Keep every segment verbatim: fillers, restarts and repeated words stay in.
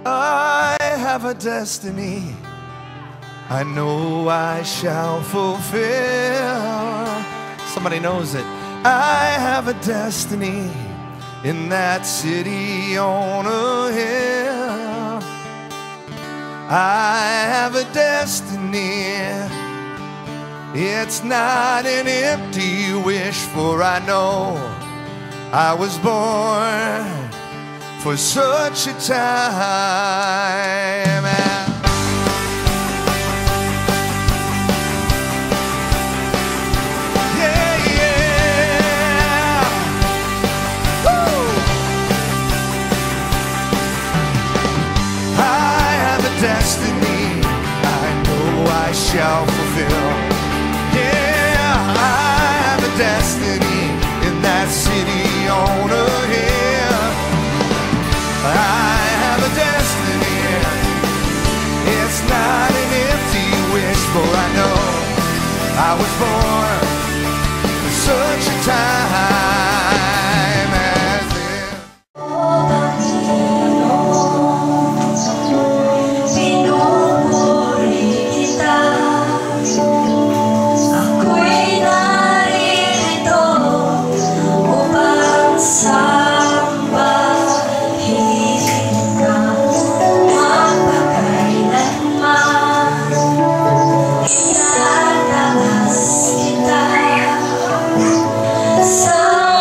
I have a destiny I know I shall fulfill. Somebody knows it. I have a destiny in that city on a hill. I have a destiny. It's not an empty wish, for I know I was born for such a time. Yeah, yeah. Woo. I have a destiny I know I shall fulfill. Destiny in that city on a hill. I have a destiny. It's not an empty wish, for I know I was born for such a time as this. So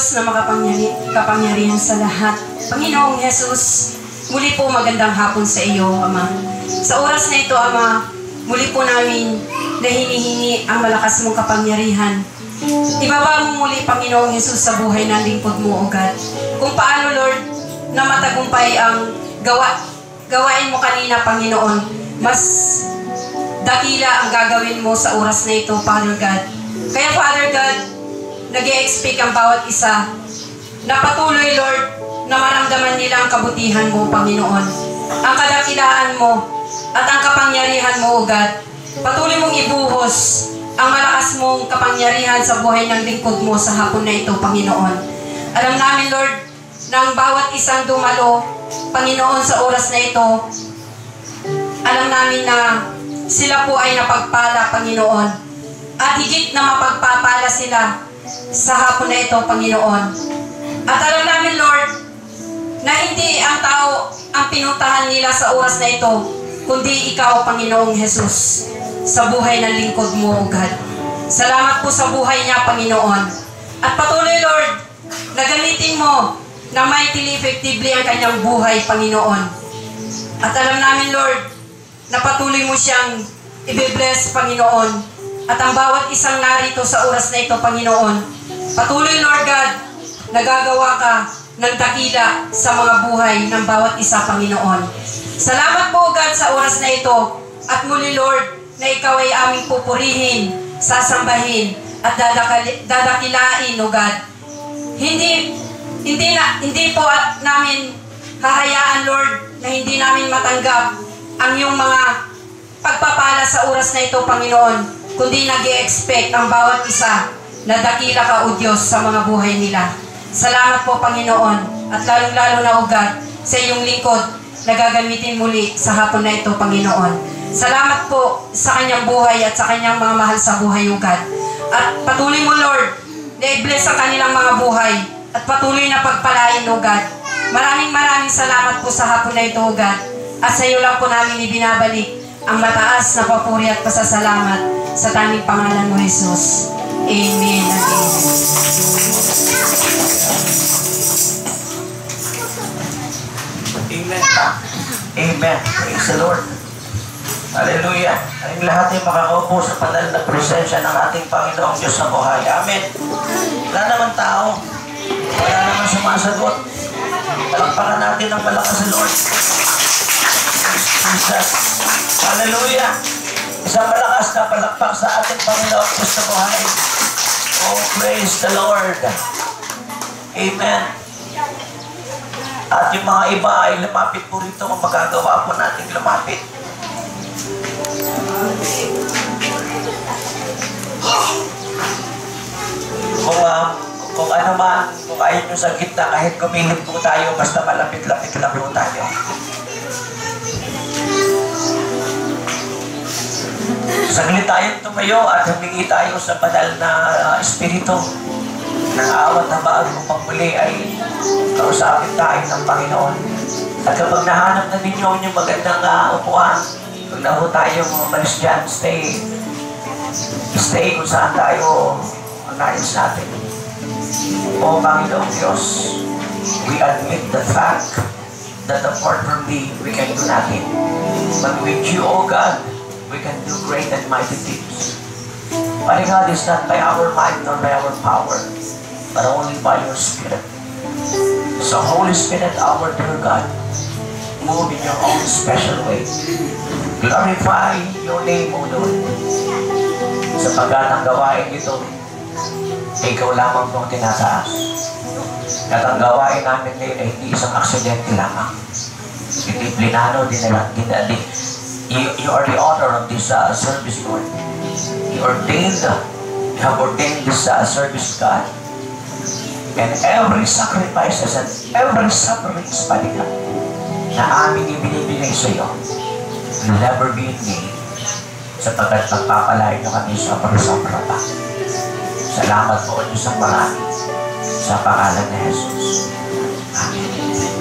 Diyos na makapangyari, kapangyarihan sa lahat. Panginoong Jesus, muli po magandang hapon sa iyo, Ama. Sa oras na ito, Ama, muli po namin na hinihingi ang malakas mong kapangyarihan. Ibaba mo muli, Panginoong Jesus, sa buhay ng lingkod mo, O God. Kung paano, Lord, na matagumpay ang gawa, gawain mo kanina, Panginoon, mas dakila ang gagawin mo sa oras na ito, Father God. Kaya, Father God, nag-i-expect ang bawat isa na patuloy, Lord, na maramdaman nila ang kabutihan mo, Panginoon. Ang kadakilaan mo at ang kapangyarihan mo, O God. Patuloy mong ibuhos ang malakas mong kapangyarihan sa buhay ng lingkod mo sa hapon na ito, Panginoon. Alam namin, Lord, ng bawat isang dumalo, Panginoon, sa oras na ito, alam namin na sila po ay napagpala, Panginoon. At higit na mapagpapala sila sa hapon na ito, Panginoon. At alam namin, Lord, na hindi ang tao ang pinuntahan nila sa oras na ito, kundi ikaw, Panginoong Jesus, sa buhay ng lingkod mo, O God. Salamat po sa buhay niya, Panginoon. At patuloy, Lord, na gamitin mo na mightily effectively ang kanyang buhay, Panginoon. At alam namin, Lord, na patuloy mo siyang i-bless, Panginoon. At ang bawat isang narito sa oras na ito, Panginoon, patuloy, Lord God, nagagawa ka ng dakila sa mga buhay ng bawat isa, Panginoon. Salamat po, God, sa oras na ito. At muli, Lord, na ikaw ay aming pupurihin, sasambahin, at dadakali, dadakilain, O God. Hindi, hindi, na, hindi po at namin hahayaan, Lord, na hindi namin matanggap ang iyong mga pagpapala sa oras na ito, Panginoon, kundi nag-i-expect ang bawat isa na dakila ka, O Diyos, sa mga buhay nila. Salamat po, Panginoon, at lalong-lalo na, O God, sa iyong lingkod na gagamitin muli sa hapon na ito, Panginoon. Salamat po sa kanyang buhay at sa kanyang mga mahal sa buhay, O God. At patuloy mo, Lord, na i-bless ang kanilang mga buhay at patuloy na pagpalain, O God. Maraming maraming salamat po sa hapon na ito, O God. At sa iyo lang po namin ibinabalik ang mataas na papuri at pasasalamat sa tanging pangalan mo, Jesus. Amen and amen. Amen. Amen. Praise the Lord. Hallelujah. Ang lahat ay makakaupo sa banal na presensya ng ating Panginoong Diyos na buhay. Amen. Wala naman tao. Wala naman sumasagot. Palakpakan natin ang malakas sa Lord. Jesus. Hallelujah. Isang malakas na palakpak sa ating Panginoong Diyos na buhay. Oh, praise the Lord. Amen. At yung mga iba ay lumapit po rito kung magagawa po natin lumapit. Kung, uh, kung ano man, kung ayaw nyo sa gitna, kahit kumilip po tayo, basta malapit-lapit lang po tayo. Saglit tayong tumayo at humingi tayo sa banal na uh, espiritu ng awat na bago pang muli ay kausapin tayo ng Panginoon. At kapag nahanap na ninyo yung magandang uh, upuan, pag na ho tayo umalis dyan, stay. Stay kung saan tayo nais natin. O Panginoong Diyos, we admit the fact that apart from Thee, we can do nothing. But with You, O God, we can do great and mighty things. But God, is not by our might nor by our power, but only by Your Spirit. So Holy Spirit, our dear God, move in Your own special way. Glorify Your name, O Lord. Sapagkat ang gawain ito, Ikaw lamang pong tinataas. At ang gawain namin ngayon ay hindi isang aksidente lamang. Hindi plinano, dinali. You, you are the author of this uh, service, Lord. You ordained, uh, you have ordained this uh, service, God. And every sacrifices and every sufferings, Pati God, na aming ibinibigay sa iyo, will never be in vain, sapagkat magpapalain nyo kami sobra-sobra pa. Salamat po Diyos ang marami sa pangalan ni Jesus. Amen.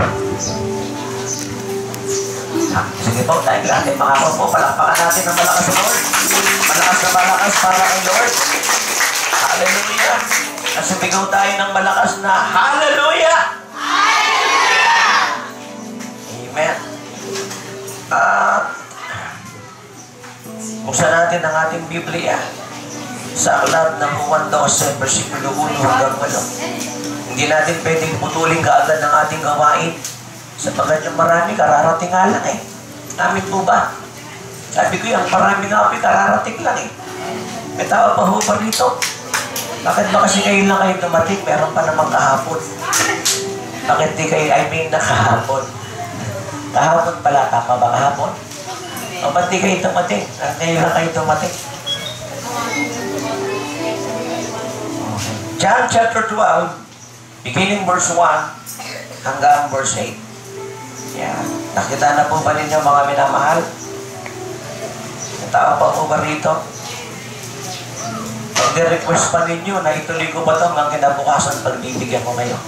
Sige po, tayo natin mga po, palakpakan natin ang malakas sa Lord. Malakas na malakas para kay Lord. Hallelujah. Nasipigaw tayo ng malakas na Hallelujah! Hallelujah! Amen. At buksan natin ang ating Biblia sa aklat ng Juan twelve, versikulo one hanggang eight. Hindi natin pwedeng putulin kaagad ng ating gawain sapagkat yung marami kararating nga lang eh. Amin po ba? Sabi ko yung marami nga po kararating lang eh. May tao pa ho pa rito. Bakit ba kasi kayo lang kayo dumating? Meron pa namang kahapon. Bakit di kayo, I mean na kahapon? Kahapon pala, tama ba kahapon? O ba't di kayo dumating? Ngayon lang kayo dumating. John chapter twelve, beginning verse one hanggang verse eight. Yeah. Nakita na po ba ninyo mga minamahal? May tao pa po ba rito? Pag request pa ninyo na ituloy ko ba ito hanggang kinabukasan pagbibigyan ko kayo?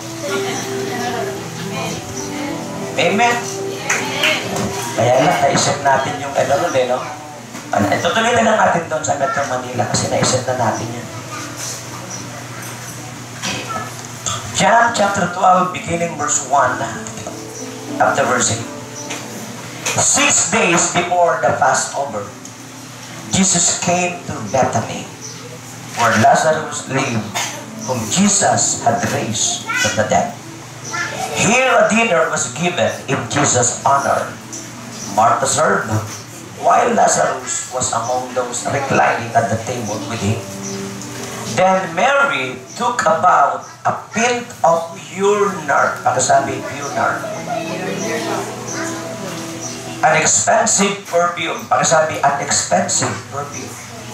Amen? Kaya lang, naisip natin yung ano nun eh, no? Itutuloy na lang natin doon sa Metro Manila kasi naisip na natin yan. John chapter twelve, beginning verse one, up to verse eight. Six days before the Passover, Jesus came to Bethany, where Lazarus lived, whom Jesus had raised from the dead. Here a dinner was given in Jesus' honor. Martha served, while Lazarus was among those reclining at the table with him. Then Mary took about a pint of pure nard. Pagkasabi, pure nard. An expensive perfume. Pagkasabi, an expensive perfume.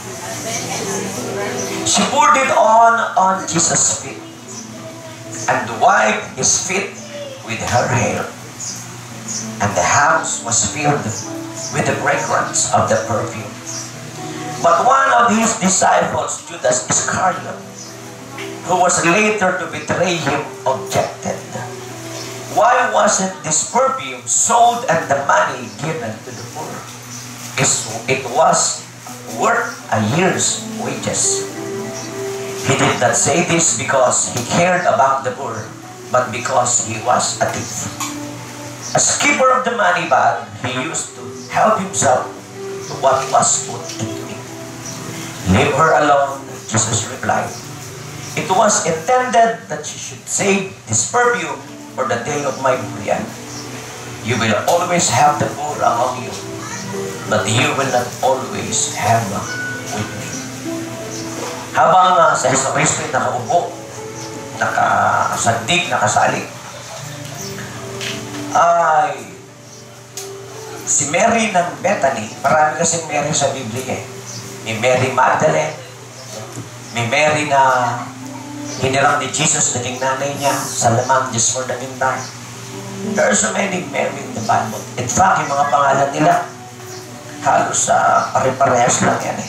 She poured it on on Jesus' feet and wiped his feet with her hair. And the house was filled with the fragrance of the perfume. But one of his disciples, Judas Iscariot, who was later to betray him, objected. Why wasn't this perfume sold and the money given to the poor? It was worth a year's wages. He did not say this because he cared about the poor, but because he was a thief. As keeper of the money bag, he used to help himself to what was put into it. Leave her alone, Jesus replied. It was intended that she should save this perfume for the day of my burial. You will always have the poor among you, but you will not always have them with me. Habang uh, sa Hesus Kristo nakaupo, nakasandig, nakasalig, ay si Mary ng Bethany, marami kasing Mary sa Biblia eh. May Mary Magdalene, may Mary na hinirang ni Jesus, naging nanay niya sa lamang just for the meantime. There are so many Mary in the Bible. In fact, yung mga pangalan nila, halos uh, pare-parehas lang yan eh.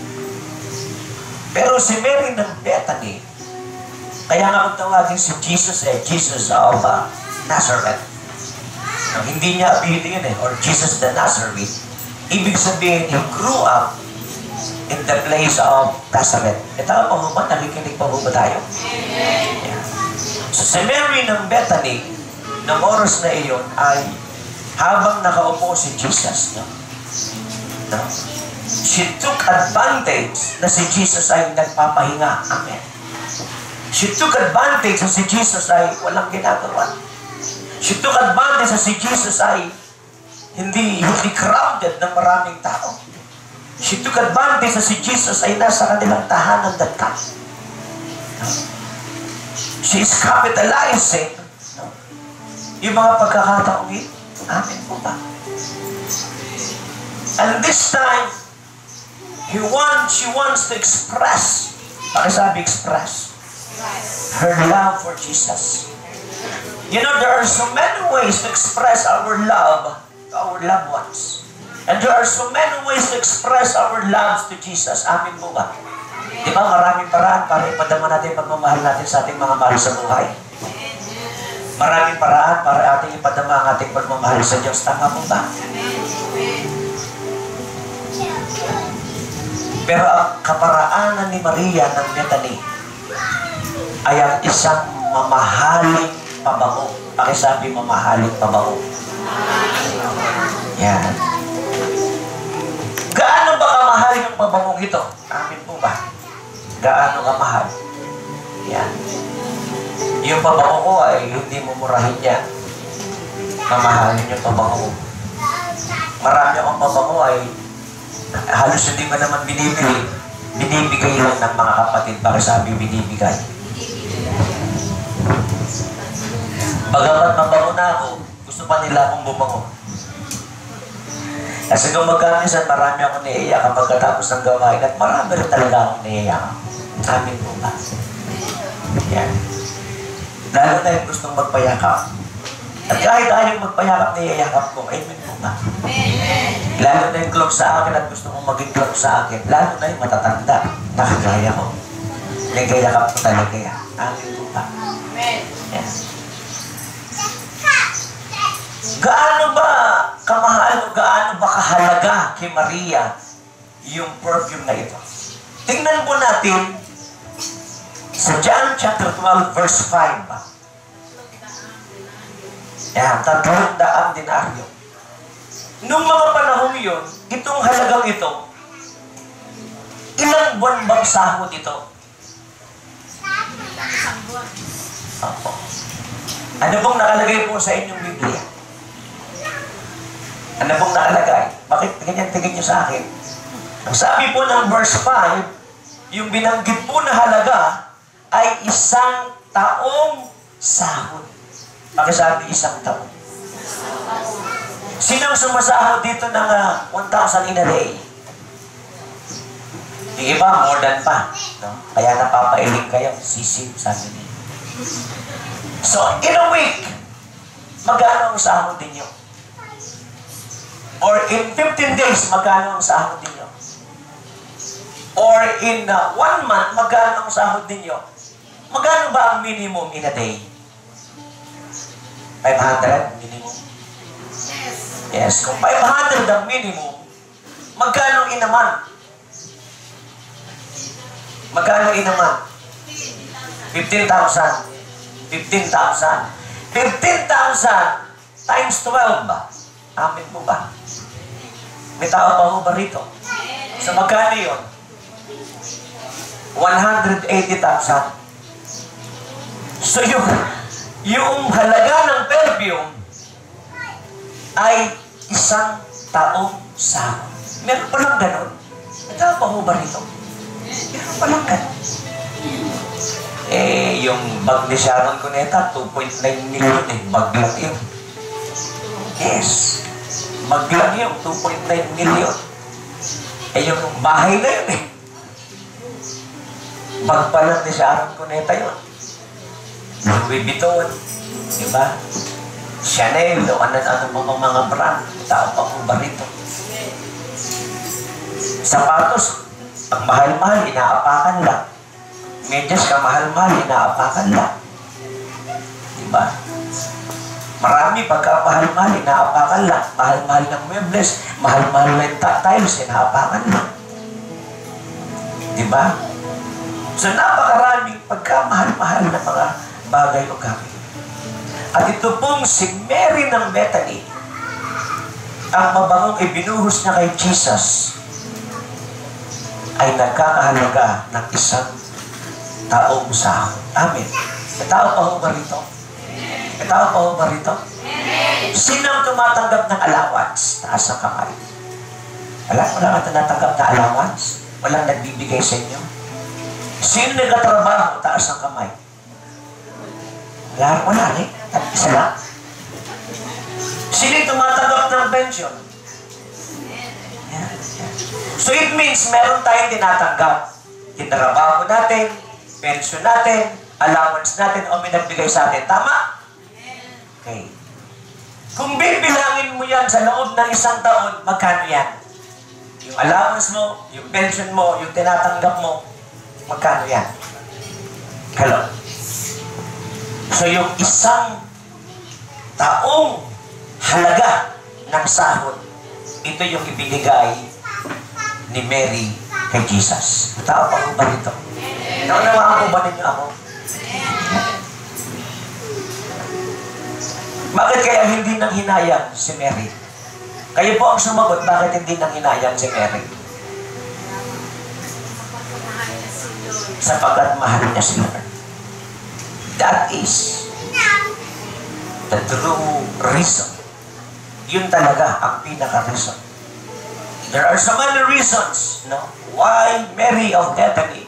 Pero si Mary ng Bethany, kaya nga kung tawagin si Jesus eh, Jesus of uh, Nazareth. No, hindi niya apelido yun eh, or Jesus the Nazarene. Ibig sabihin, he grew up in the place of Nazareth. E tama pa mo ba? Nakikinig pa mo ba tayo? Yeah. So si Mary ng Bethany, ng oras na iyon ay habang nakaupo si Jesus, no? No? She took advantage na si Jesus ay nagpapahinga. Amen. She took advantage na si Jesus ay walang ginagawa. She took advantage na si Jesus ay hindi, hindi crowded ng maraming tao. She took advantage na si Jesus ay nasa kanilang tahanan that time. No? She is capitalizing, no? Yung mga pagkakataong ito. Amen po ba? And this time, he wants, she wants to express, pakisabi express, her love for Jesus. You know, there are so many ways to express our love to our loved ones. And there are so many ways to express our love to Jesus. Amin po ba? Di ba maraming paraan para ipadama natin pagmamahal natin sa ating mga mahal sa buhay? Maraming paraan para ating ipadama ang ating pagmamahal sa Diyos. Tama po ba? Pero ang kaparaanan ni Maria ng Bethany, ay ang isang mamahaling pabango. Pakisabi, mamahaling pabango. Yan. Gaano ba kamahal yung pabangong ito? Amin po ba? Gaano kamahal? Yan. Yung pabango ko ay hindi mo murahin yan. Mamahalin yung pabango ko. Marami akong pabango ay halos hindi mo naman binibili. Binibigay lang ng mga kapatid. Pakisabi, binibigay. Bagamat mabango na ako, gusto pa nila akong bumango. Kasi kung magkamisan, marami akong naiiyak kapag katapos ng gawain at marami rin talaga akong naiiyak. Amin po ba? Yan. Lalo na yung gustong magpayakap. At kahit ayaw magpayakap, naiiyakap ko. Amen po ba? Lalo na yung close sa akin at gusto mong maging close sa akin. Lalo na yung matatanda. Nakagaya ko. Nagayakap ko talaga yan. Amin po ba? Yan. Gaano ba kamahal o gaano ba kahalaga kay Maria yung perfume na ito? Tingnan po natin sa John chapter twelve verse five. Yan, tatlong daang denaryo. Nung mga panahon yun, itong halagang ito, ilang buwan bang sahod ito? Opo. Ano pong nakalagay po sa inyong Biblia? Ano pong nakalagay? Bakit ganyan-tingin nyo sa akin? Ang sabi po ng verse five, yung binanggit po na halaga ay isang taong sahod. Pakisabi, isang taon. Sinong sumasahod dito ng uh, one thousand in a day? Yung iba, more than pa. No? Kaya napapailing kayo, sisip, sabi niya. So, in a week, magkano ang sahod ninyo? Or in fifteen days, magkano ang sahod ninyo? Or in uh, one month, magkano ang sahod ninyo? Magkano ba ang minimum in a day? five hundred minimum? Yes, kung five hundred ang minimum, magkano in a month? Magkano in a month? fifteen thousand. fifteen thousand. fifteen thousand times twelve ba? Amin po ba? May tao pa ho ba rito? So magkano yun? one hundred eighty thousand. So yung, yung halaga ng perfume ay isang taong sahod. Meron pa lang ganun. May tao pa ho ba rito? Meron pa lang ganun. Eh, yung bag ni Sharon Cuneta, two point nine million eh. Bag lang yun. Yes. Bag lang yun, two point nine million. Eh, yung bahay na yun eh. Bag pa lang ni Sharon Cuneta yun. Louis Vuitton. Diba? Chanel, o ano-ano pa mga brand. Tao pa po ba rito? Sapatos, ang mahal-mahal, inaapakan lang. Medyas ka mahal-mahal, inaapakan lang. Diba? Marami pagka mahal-mahal, inaapakan lang. Mahal-mahal ng muebles, mahal-mahal ng tiles, inaapakan lang. Diba? So napakaraming pagka mahal-mahal na mga bagay o gamit. At ito pong si Mary ng Bethany, ang mabangong ibinuhos niya kay Jesus, ay nagkakahalaga ng isang taong sahod. Amen. May tao pa ho ba rito? May tao pa ho ba rito? Sinang tumatanggap ng allowance? Taas ang kamay. Wala, wala ka tinatanggap na allowance? Walang nagbibigay sa inyo? Sino nagkatrabaho? Taas ang kamay. Wala, wala eh. At isa lang. Sino tumatanggap ng pension? Yeah, yeah. So it means meron tayong tinatanggap. Tinrabaho natin, pension natin, allowance natin, o may nagbigay sa atin. Tama? Okay. Kung bibilangin mo yan sa loob ng isang taon, magkano yan? Yung allowance mo, yung pension mo, yung tinatanggap mo, magkano yan? Hello? So yung isang taong halaga ng sahod, ito yung ibinigay ni Mary kay Jesus. Tao pa ko ba nito? Naunawaan ko ba ninyo ako? Bakit kaya hindi nang hinayang si Mary? Kayo po ang sumagot, bakit hindi nang hinayang si Mary? Sapagkat mahal niya si Lord. That is the true reason. Yun talaga ang pinaka-reason. There are so many reasons, no, why Mary of Bethany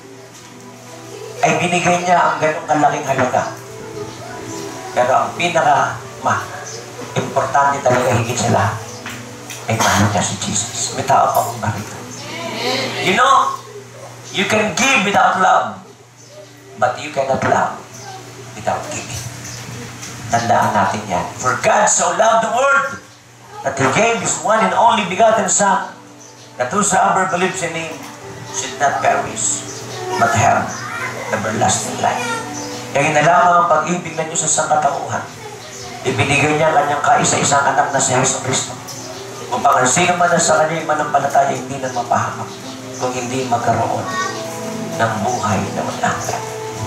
ay binigay niya ang ganong kalaking halaga. Pero ang pinaka ma importante talaga higit sa lahat ay mahal niya si Jesus. May tao pa kong barito. You know, you can give without love, but you cannot love without giving. Tandaan natin yan. For God so loved the world that He gave His one and only begotten Son, that whosoever believes in Him should not perish, but have everlasting life. Kaya na lamang ang pag-ibig na Diyos sa sangkatauhan. Ibinigay niya ang kanyang kaisa-isang anak na si Hesus Kristo. Upang ang sino man na sa kanya manampalataya hindi na mapahamak, kung hindi magkaroon ng buhay na walang.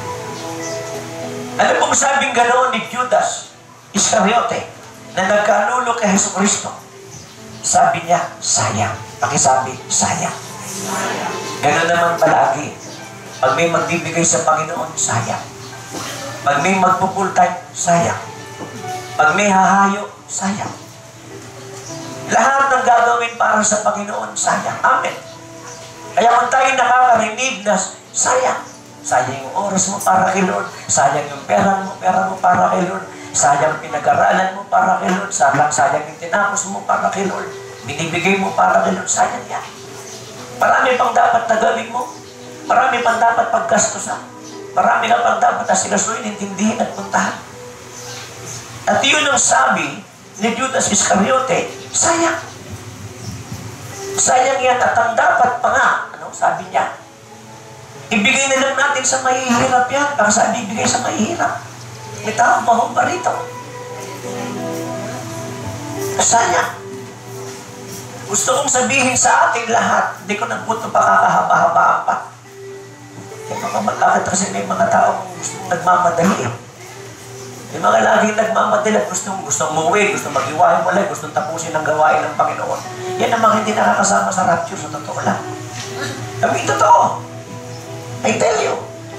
Ano pong sabing ganoon ni Judas Iscariote na nagkanulo kay Hesus Kristo? Sabi niya, sayang. Pakisabi, sayang. Ganoon naman palagi. Pag may magbibigay sa Panginoon, sayang. Pag may magpo-full time, sayang. Pag may hahayo, sayang. Lahat ng gagawin para sa Panginoon, sayang. Amen. Kaya kung tayo nakakarinig na sayang, sayang yung oras mo para kay Lord, sayang yung pera mo, pera mo para kay Lord, sayang pinag-aralan mo para kay Lord, sayang, sayang yung tinapos mo para kay Lord, binibigay mo para kay Lord, sayang yan. Marami pang dapat na gawin mo, marami pang dapat paggastusan, marami na pang dapat na silasuin, intindihin at puntahan. At yun ang sabi ni Judas Iscariote, sayang. Sayang yan at ang dapat pa nga, ano, sabi niya, ibigay na lang natin sa mahihirap yan, para sa ibigay sa mahihirap. May tao mahong ba rito? Sayang. Gusto kong sabihin sa ating lahat, hindi ko na po ito pakakahaba-habaan pa. Yung mga malakit kasi may mga taong gustong nagmamadali eh. May mga laging nagmamadali at gustong, gustong umuwi, gustong mag-iwain wala, gustong tapusin ang gawain ng Panginoon. Yan namang hindi nakakasama sa rapture, sa totoo lang. Kami totoo. I tell you.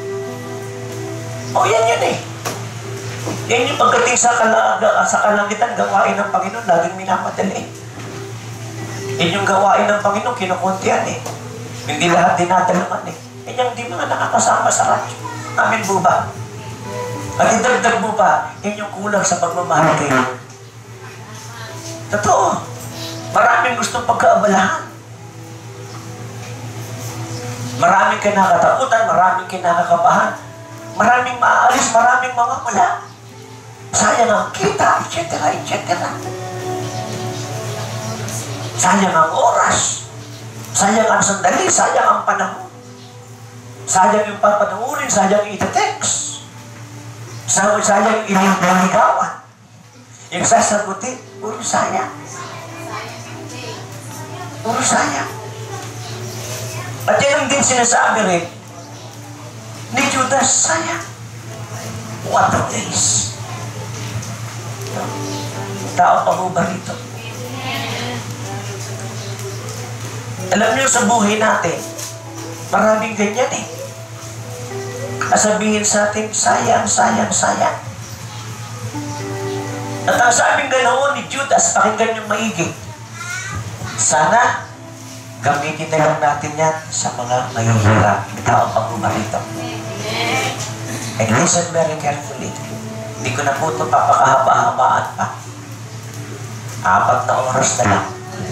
O yan yun eh. Yan yung pagdating sa, kalag sa kalangitan, gawain ng Panginoon, laging minamadali. Yan yung gawain ng Panginoon, kinukuntihan eh. Hindi lahat dinadalaman eh. Yan yung hindi mga nakakasama sa rapture. Amin po ba? At idagdag mo pa, yan yung kulang sa pagmamahal kayo. Totoo. Maraming gustong pagkaabalahan. Maraming kinakatakutan, maraming kinakakabahan, maraming maaalis, maraming mawawala. Sayang ang kita, et cetera, et cetera. Sayang ang oras. Sayang ang sandali, sayang ang panahon. Sayang yung papanuurin, sayang yung itetext. Sayang yung iniligawan. Yung sasagutin, puro sayang. Puro sayang. At yan ang din sinasabi rin ni Judas, sayang. What a waste. Tao pa mo ba rito? Alam niyo sa buhay natin, maraming ganyan eh. Sabihin sa atin, sayang, sayang, sayang. At ang sabing ganoon ni Judas, pakinggan niyong maigi. Sana, gamitin na lang natin yan sa mga mahihirap. Tao pang bumarito. And listen very carefully. Hindi ko na po ito papakahaba-habaan pa. Apat na oras na lang.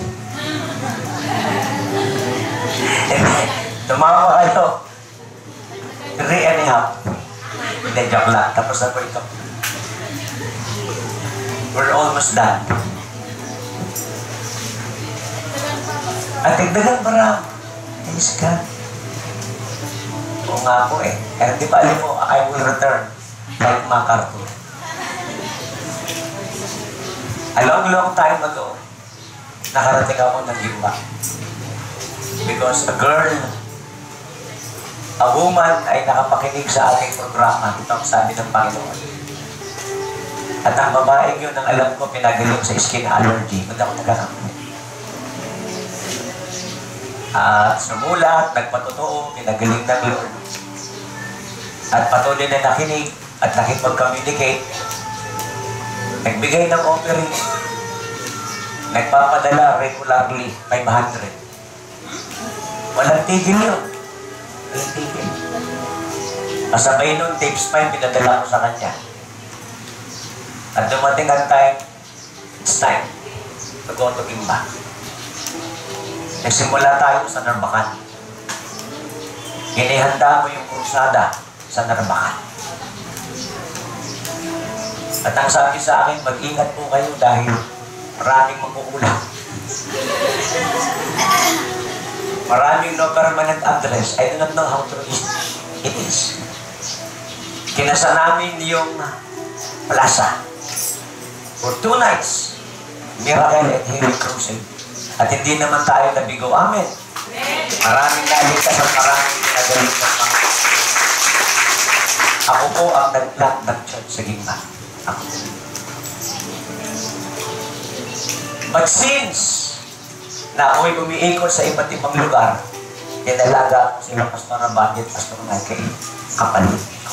Tumawa kayo. Three and a half. Hindi, joke lang. Tapos na po ito. We're almost done. At tigdagan para, praise God. Oo nga po eh. Kaya di ba alam mo, I will return like MacArthur. A long, long time ago, nakarating ako ng Gimba. Because a girl, a woman ay nakapakinig sa ating programa. Ito ang sabi ng Panginoon. At ang babaeng yun, ang alam ko, pinagaling sa skin allergy. Hindi ako nagkakamali. At sumulat, nagpatotoo, pinagaling ng Lord. At patuloy na nakinig at nakipag-communicate. Nagbigay ng offering. Nagpapadala regularly, five hundred. Walang tigil yun. Walang tigil. Kasabay nun, tapes pa yung pinadala ko sa kanya. At dumating ang time, it's time to go to Gimba. Nagsimula tayo sa Narbacan. Inihanda mo yung krusada sa Narbacan. At ang sabi sa akin, mag-ingat po kayo dahil maraming mag-uulang. Maraming no permanent address. I do not know how true it is. Kinasa namin yung plaza for two nights. Miracle and Healing Crusade. At hindi naman tayo nabigo. Amen. Maraming naligtas at maraming pinagaling ng mga. Ako po ang nag-plant ng church sa Gimba. Ako. But since na ako'y umiikot sa iba't ibang lugar, tinalaga ko sila Pastor Abadi at Pastor Michael, kapalit ko.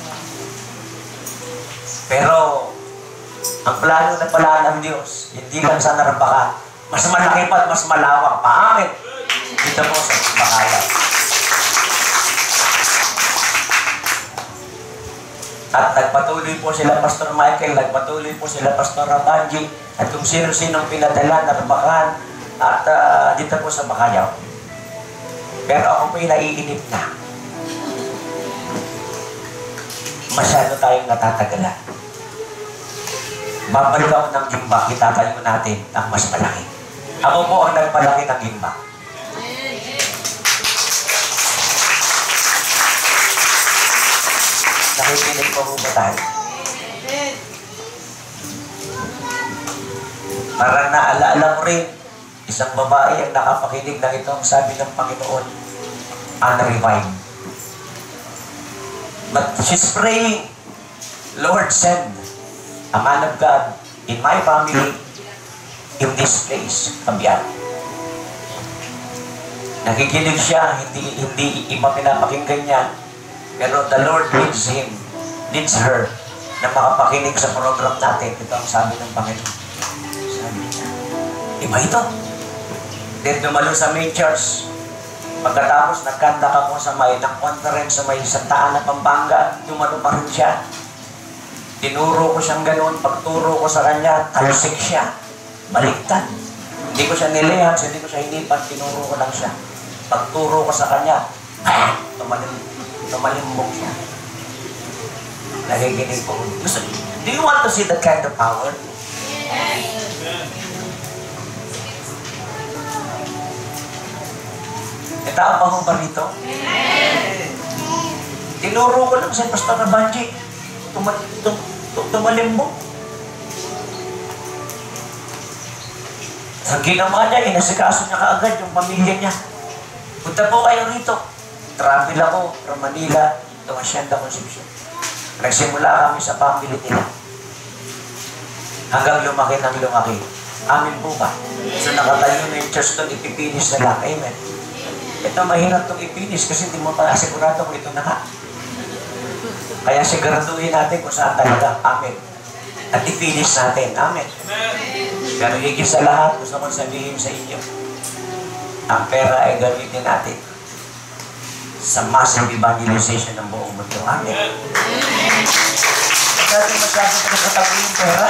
Pero, ang plano na pala ng Diyos, hindi lang sa Narbacan, mas malaki pa at mas malawak pa. Amen. Dito po sa Bakayan. At nagpatuloy po sila Pastor Michael, nagpatuloy po sila Pastor Rabanji, at kung sino-sinong pinadala, Narbacan, at uh, dito po sa Bakayaw. Pero ako po'y naiinip na. Masyado tayong natatagalan. Babalik ako ng Gimba, itatayo natin ang mas malaki. Ako po ang nagpalaki ng Gimba. Nakikinig po po ba tayo? Parang naalaala mo rin, isang babae ang nakapakinig ng itong sabi ng Panginoon, unrevived. But she's praying, Lord, send a man of God in my family in this place, Kabiyan. Nakikinig siya, hindi, hindi iba pinapakinggan niya, pero the Lord leads him, leads her, na makapakinig sa program natin. Ito ang sabi ng Panginoon. Sabi niya, iba ito. Then dumalo sa main church. Pagkatapos nagkanta ka po sa may ng conference sa may Santa Ana, Pampanga, dumalo pa rin siya. Tinuro ko siyang ganoon, pagturo ko sa kanya, talusik siya. Baliktad. Hindi ko siya nilihans, hindi ko siya hinipan, tinuro ko lang siya. Pagturo ko sa kanya, ay, tumalim, tumalimbog siya. Nakikinig po. Gusto, do you want to see that kind of power? Yes. E tao pa ho ba rito? Yes. Tinuro ko lang sa Pastor Rabanji. Tumal, tum, tum, tumalimbog. Sa ginawa niya, inasikaso niya kaagad yung pamilya niya. Punta po kayo rito. Travel ako from Manila to Hacienda Concepcion. Nagsimula kami sa family nila. Hanggang lumaki ng lumaki. Amin po ba? So nakatayo na yung church doon, ipipinis na lang. Amen. Ito mahirap itong ipinis kasi hindi mo pa asigurado kung ito na ka. Kaya siguraduhin natin kung saan talaga. Amen. At i-finish natin. Amen. Pero higit sa lahat, gusto kong sabihin sa inyo, ang pera ay gamitin natin sa massive evangelization ng buong mundo. Amen. Huwag natin masyado na nakatago yung pera.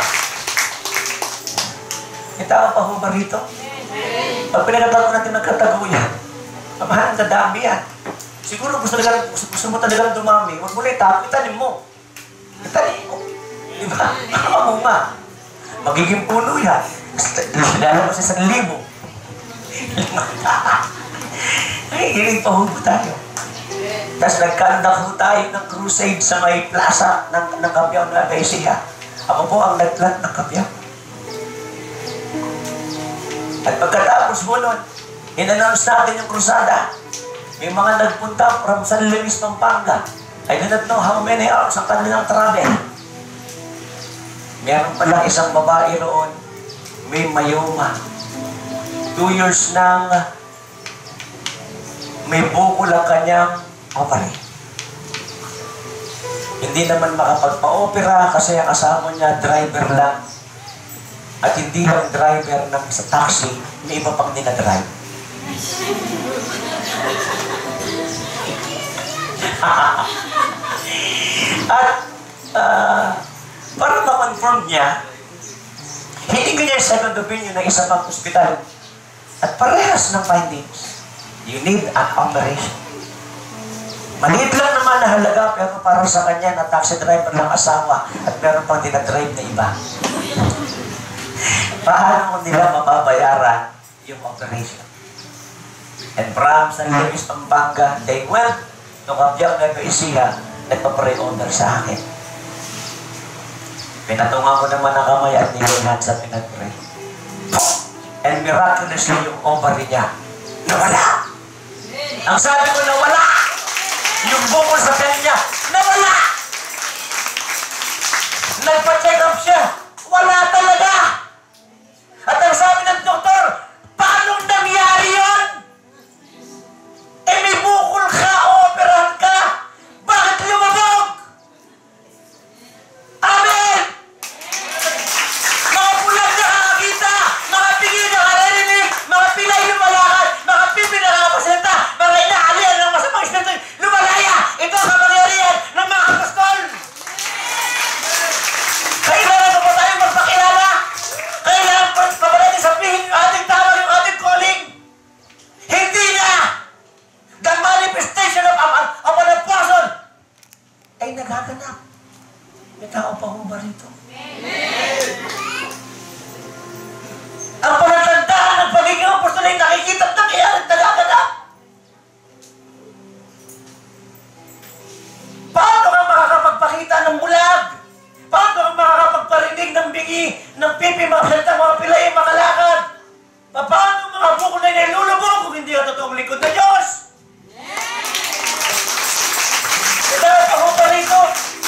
Itao pa ho ba rito? Pag pinagatago natin nagkatago yan, mamahan ang dadami yan. Siguro gusto, talaga, gusto, gusto mo talagang dumami. Huwag mo na itap, itanim mo. Itanim mo. Diba? Tama mo nga. Magiging puno yan. Lalo mo sa isang libo. Nakikinig pa ho tayo. Tapos nagkandak ho tayo ng crusade sa may plaza ng, ng Kabiyaw na Baisia. Ako po ang nagplant ng Kabiyaw. At pagkatapos mo nun, in-announce natin yung krusada. May mga nagpunta from San Luis, Pampanga. I do not know how many hours ang kanilang travel. Meron palang isang babae roon, may mayoma. Two years nang may bukol ang kanyang ovary. Hindi naman makapagpa-opera kasi ang asawa niya driver lang. At hindi lang driver ng sa taxi, may iba pang dinadrive. At uh, para ma-confirm niya, hindi ko niya yung second opinion ng isang pang hospital. At parehas ng findings. You need an operation. Maliit lang naman na halaga, pero para sa kanya na taxi driver ng asawa at meron pang dinadrive na iba. Paano mo nila mababayaran yung operation? And from San Luis, Pampanga, they went to Capiang Nueva Ecija, nagpa-pre-order sa akin. Pinatungan ko naman ang kamay at niluhan sa pinag-pray. And miraculously, yung ovary niya, nawala! Ang sabi ko, nawala! Yung bukol sa pen niya, nawala! Nagpa-check up siya, wala talaga! At ang sabi ng doktor, paano nangyari yun? Eh may bukol ka, operahan ka! Bakit lumabog? Amen! Mga pulang nakakakita, mga pingi nakaririnig, mga pilay lumalakad, mga pipi nakakapasenta, mga inaalian ng masamang espiritu, lumalaya! Ito ang kapangyarihan ng mga apostol! Kailangan na ba tayong magpakilala? Kailangan pa ba natin sabihin yung ating tawag, yung ating calling? Hindi na! The manifestation of, of, of an apostle ay nagaganap. May tao pa ho ba rito? Ang palatandaan ng pagiging apostol ay nakikita at nangyayari at nagaganap. Paano ka makakapagpakita ng bulag? Paano ka makakapagparinig ng bingi, ng pipi, mga salita, mga pilay, makalakad? Paano mga bukol na nilulubog kung hindi ka totoong lingkod na Diyos? Kaya pa ko pa rito.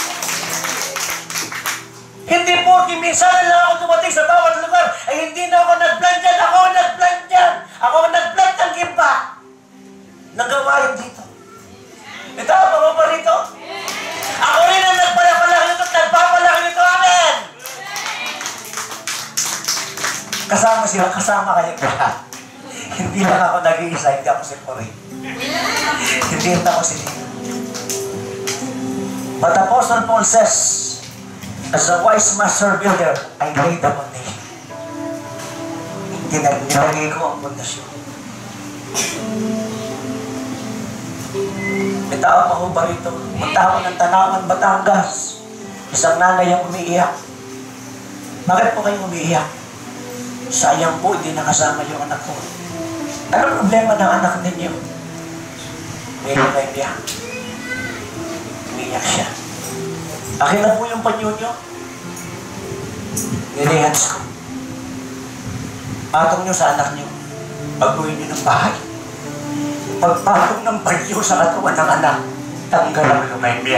Hindi po, minsan lang ako dumating sa bawat lugar, ay hindi na ako nag-plan dyan, ako nag-plan dyan. Ako nag-plan ng gimba. Nagawain dito. Ito pa ko pa rito. Ako rin ang nagpalapalaki nito at nagpapalaki nito. Amen! Kasama sila, kasama kayo lahat. Hindi lang ako nag-iisa, hindi ako si Puri. Hindi rin ako si Lino. But Apostle Paul says, as a wise master builder, I laid the foundation. Nilagay ko ang pundasyon. May tao pa ko ba rito? Punta ako ng Tanawan, Batangas. Isang nanay ang umiiyak. Bakit po kayo umiiyak? Sayang po, hindi nakasama yung anak ko. Ano problema ng anak ninyo? May lumaya. Umiiyak siya. Akin na po yung panyo nyo. Nilihans ko. Patong nyo sa anak nyo. Pag-uwi nyo ng bahay. Pagpatong ng panyo sa katawan ng anak, tanggal ang lumaya.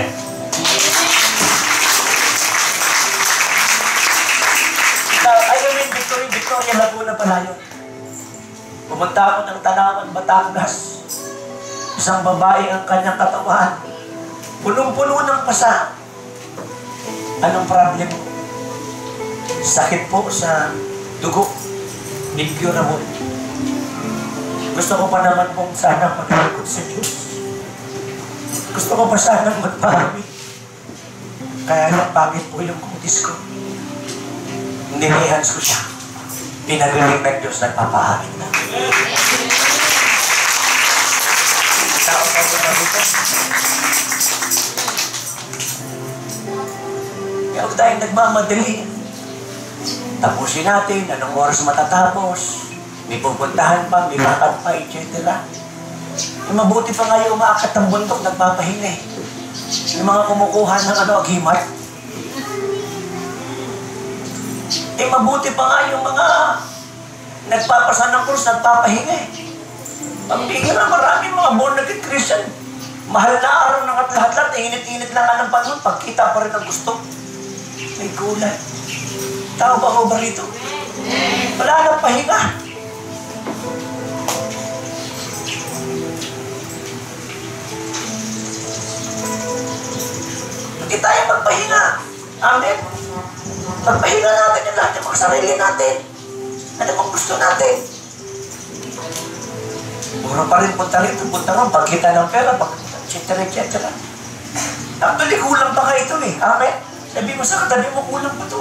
Ay, I mean, Victoria, Victoria, Laguna pala yun. Pumunta ako ng Tanawan, Batangas. Isang babae ang kanyang katawan. Punong-puno ng pasa. Anong problem? Sakit po sa dugo. Incurable. Gusto ko pa naman pong sana maglingkod sa Diyos. Gusto ko pa sana magpahami. Kaya lang pangit po yung kutis ko. Nilihans ko siya. Pinagaling ng Diyos, nagpapahamin na. Tao pa ko na dito. Kaya huwag tayong nagmamadali. Tapusin natin, anong oras matatapos. May pupuntahan pa, may lakad pa, et cetera. Yung mabuti pa nga yung umaakat ng bundok, nagpapahinga eh. Yung mga kumukuha ng ano, agimat. Eh, mabuti pa nga yung mga nagpapasan ng krus, nagpapahinga eh. Pambihira, maraming mga born-again Christian. Mahal na araw ng at lahat-lahat, init-init lang ka ng panahon, pagkita pa rin ang gusto. May gulay. Tao ba ho ba rito? Wala nang pahinga. Hindi tayo magpahinga. Amen. Magpahinga natin yung lahat yung mga sarili natin. Ano bang gusto natin? Puro pa rin punta rito, punta nga, pagkita ng pera, pag et cetera et cetera. Actually, kulang pa nga ito eh. Amen. Sabi mo sa katabi mo, kulang pa ito.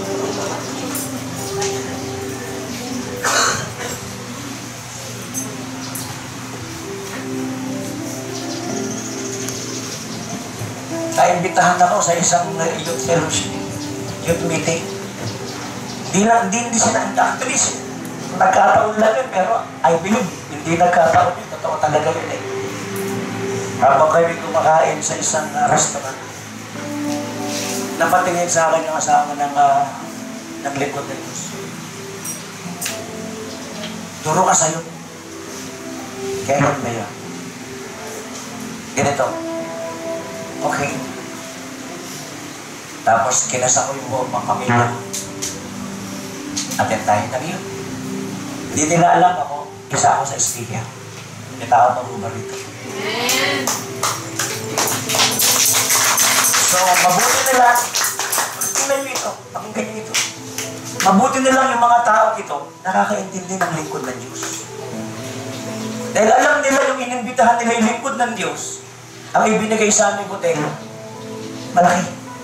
Naimbitahan ako sa isang youth fellowship, youth meeting. Hindi lang, hindi, hindi sila, actually, nagkataon lang yun, pero I believe, hindi nagkataon yun, totoo talaga yun eh. Habang kami kumakain sa isang uh, restaurant, napatingin sa akin yung asawa ng, uh, ng likod ng Diyos. Turo ka sa'yo. Kailan ba yun? Ganito. Okay. Tapos kinasa ko yung buong mga pamilya. Atin tayo na yun. Hindi nila alam ako, isa ako sa speaker. May tao pa ba rito? So, mabuti nila. Tingnan nyo ito. Pakinggan nyo ito. Mabuti nilang yung mga tao ito nakakaintindi ng lingkod ng Diyos. Dahil alam nila yung inimbitahan nila yung lingkod ng Diyos, ang ibinigay sa aming hotel, malaki.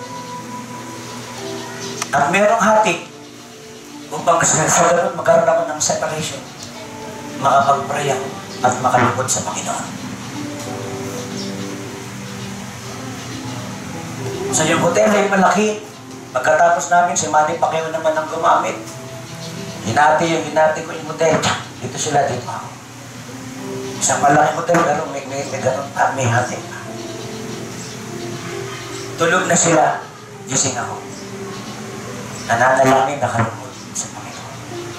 At merong hati, upang sa ganun magkaroon ako ng separation, makapag-pray ako at makalungkod sa Panginoon. Sa yung hotel ay malaki. Pagkatapos namin, si Manny Pacquiao naman ang gumamit. Hinati yung hinati ko yung hotel. Dito sila, dito ako. Isang malaking hotel, pero may, may, may ganun pa, may hati pa. Tulog na sila, gising ako. Nananalangin, nakalungkod sa Panginoon.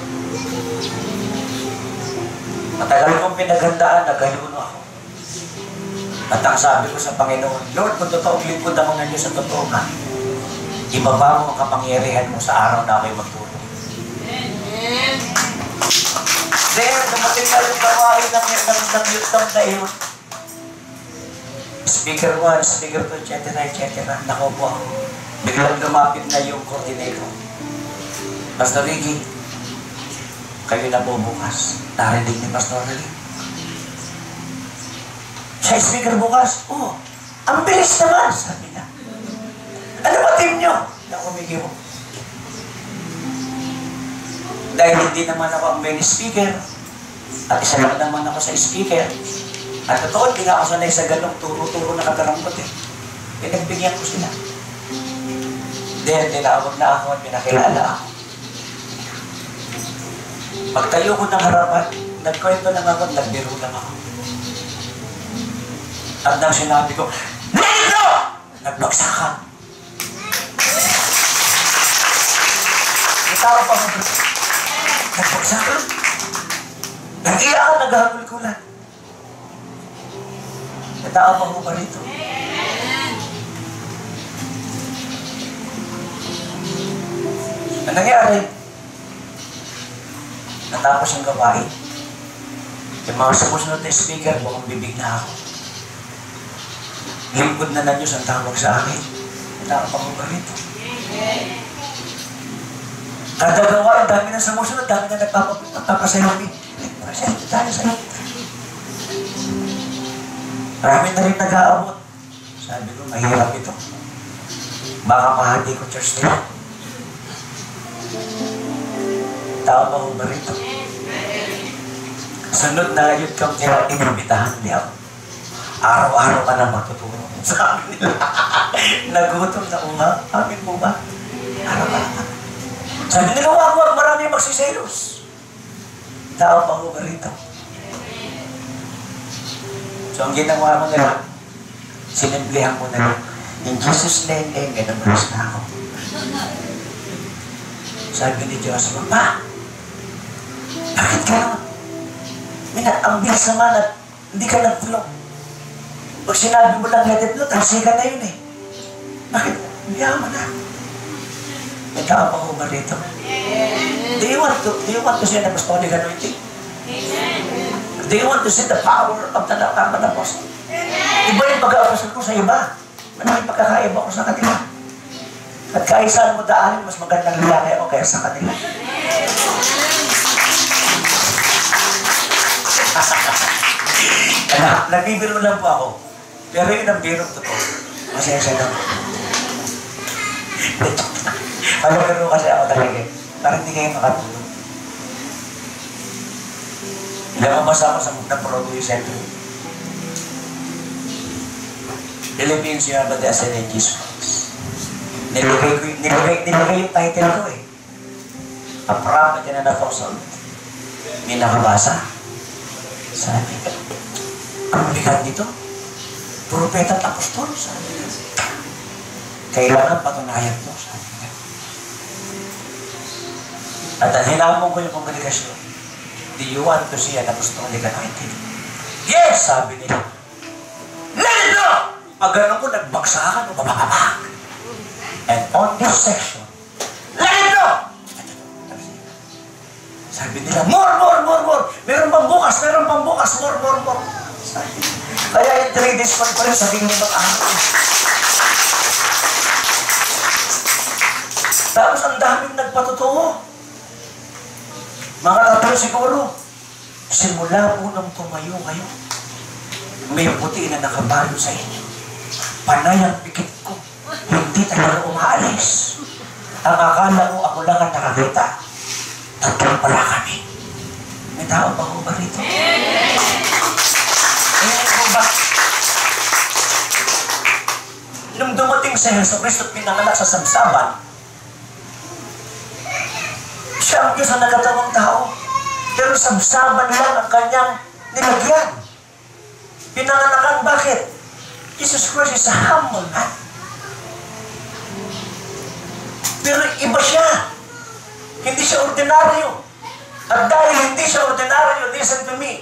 Matagal kong pinaghandaan, nagaluno ako. At ang sabi ko sa Panginoon, Lord, kung totoong lingkod ako ng Diyos sa totoo ka, ibaba mo ang kapangyarihan mo sa araw na ako'y magtulong. Then, dumating na yung gawain ng, ng, ng youth camp na iyon. Speaker one, speaker two, et cetera et cetera. Nakupo ako. Biglang lumapit na yung coordinator. Pastor Ricky, kayo na po bukas. Narinig ni Pastor Ricky. Siya speaker bukas? Oo. Oh, ang bilis naman, sabi niya. Ano ba team nyo? Na kumigi mo. Dahil hindi naman ako ang main speaker, at isa lang naman ako sa speaker, at totoo, hindi nga ako sanay sa ganong turo-turo na katarambot eh. Pinagbigyan ko sila. Dahil tinawag na ako at pinakilala ako. Pagtayo ko ng harapan, nagkwento lang ako at nagbiro lang ako. At nang sinabi ko, Nito! Nagbagsakan. Tao pa mo. Nagbagsakan. Nag-iyakan, naghahabol-kulan. Tao pa mo ba rito? Ang nangyari, natapos yung gawain. Yung mga sumusunod na speaker, bukang bibig na ako. Lingkod na na Diyos ang tawag sa akin. Tao pa mo ba rito? Kada gawain, dami na sumusunod, dami na nagpapasayaw. Nagpapasayaw tayo sa iyo. Marami na rin nag-aabot. Sabi ko, mahirap ito. Baka mahati ko church nila. Tao pa mo ba rito? Sunod na youth camp nila, inimbitahan niya ako. Araw-araw ka na matutulong. Sabi nila, nagutom na uma. Amin mo ba? Araw-araw ka na. Sabi nila, wag, wag, marami magsiselos. Tao pa mo ba rito? So, ang ginawa mo nila, sinimplihan mo nila. In Jesus' name, amen, nabalas na ako. Sabi ni Diyos, Pa, bakit ka naman? Mina, ang bilis naman at hindi ka nag-flow. Pag sinabi mo lang let it flow, talsika na yun eh. Bakit? Biyaman na. May tao pa ba rito? Do you want to, do you want to see an apostolic anointing? Do you want to see the power of the Karma Apostle? Iba yung pag-aapostol ko sa iba. Maraming pagkakaiba ko sa kanila. At kahit saan mo daanin, mas magandang lalaki ako kaya sa kanila. Nagbibiro lang po ako. Pero yun ang birong totoo. Masaya lang. Palabiro kasi ako talaga. Parang hindi kayo makatulog. Lumabas ako sa Broadway Center. Philippines, you have a destiny in Jesus Christ. Nilagay, ko, nilagay, nilagay yung title ko eh. A prophet in an apostle. May nakabasa. Sabi, ang bigat nito. Propeta at apostol. Sabi, kailangan patunayan mo. Sabi, at hinamon ko yung komunikasyon. Do you want to see an apostolic anointing? Yes! Sabi nila. Let it go! Pag ganun ko, nagbagsakan o babababak. And on this section, let it go! Sabi nila, more, more, more, more. Meron pang bukas, meron pang bukas, more, more, more. Sabi. Kaya yung three days conference, sabi nila mag-ahapon. Tapos ang daming nagpatotoo. Mga tatlo siguro, simula po nang tumayo kayo, may puti na nakabalyo sa inyo. Panay ang pikit ko, hindi talaga umaalis. Ang akala ko ako lang ang nakakita. Tatlong pala kami. May tao pa ko ba rito? Ayan ko ba? Nung dumating sa Heso Kristo at pinanganak sa samsaban, siya ang Diyos ang nagkatawang tao. Pero samsaban lang ang kanyang nilagyan. Pinanganakan, bakit? Jesus Christ is a humble man. Pero iba siya. Hindi siya ordinaryo. At dahil hindi siya ordinaryo, listen to me.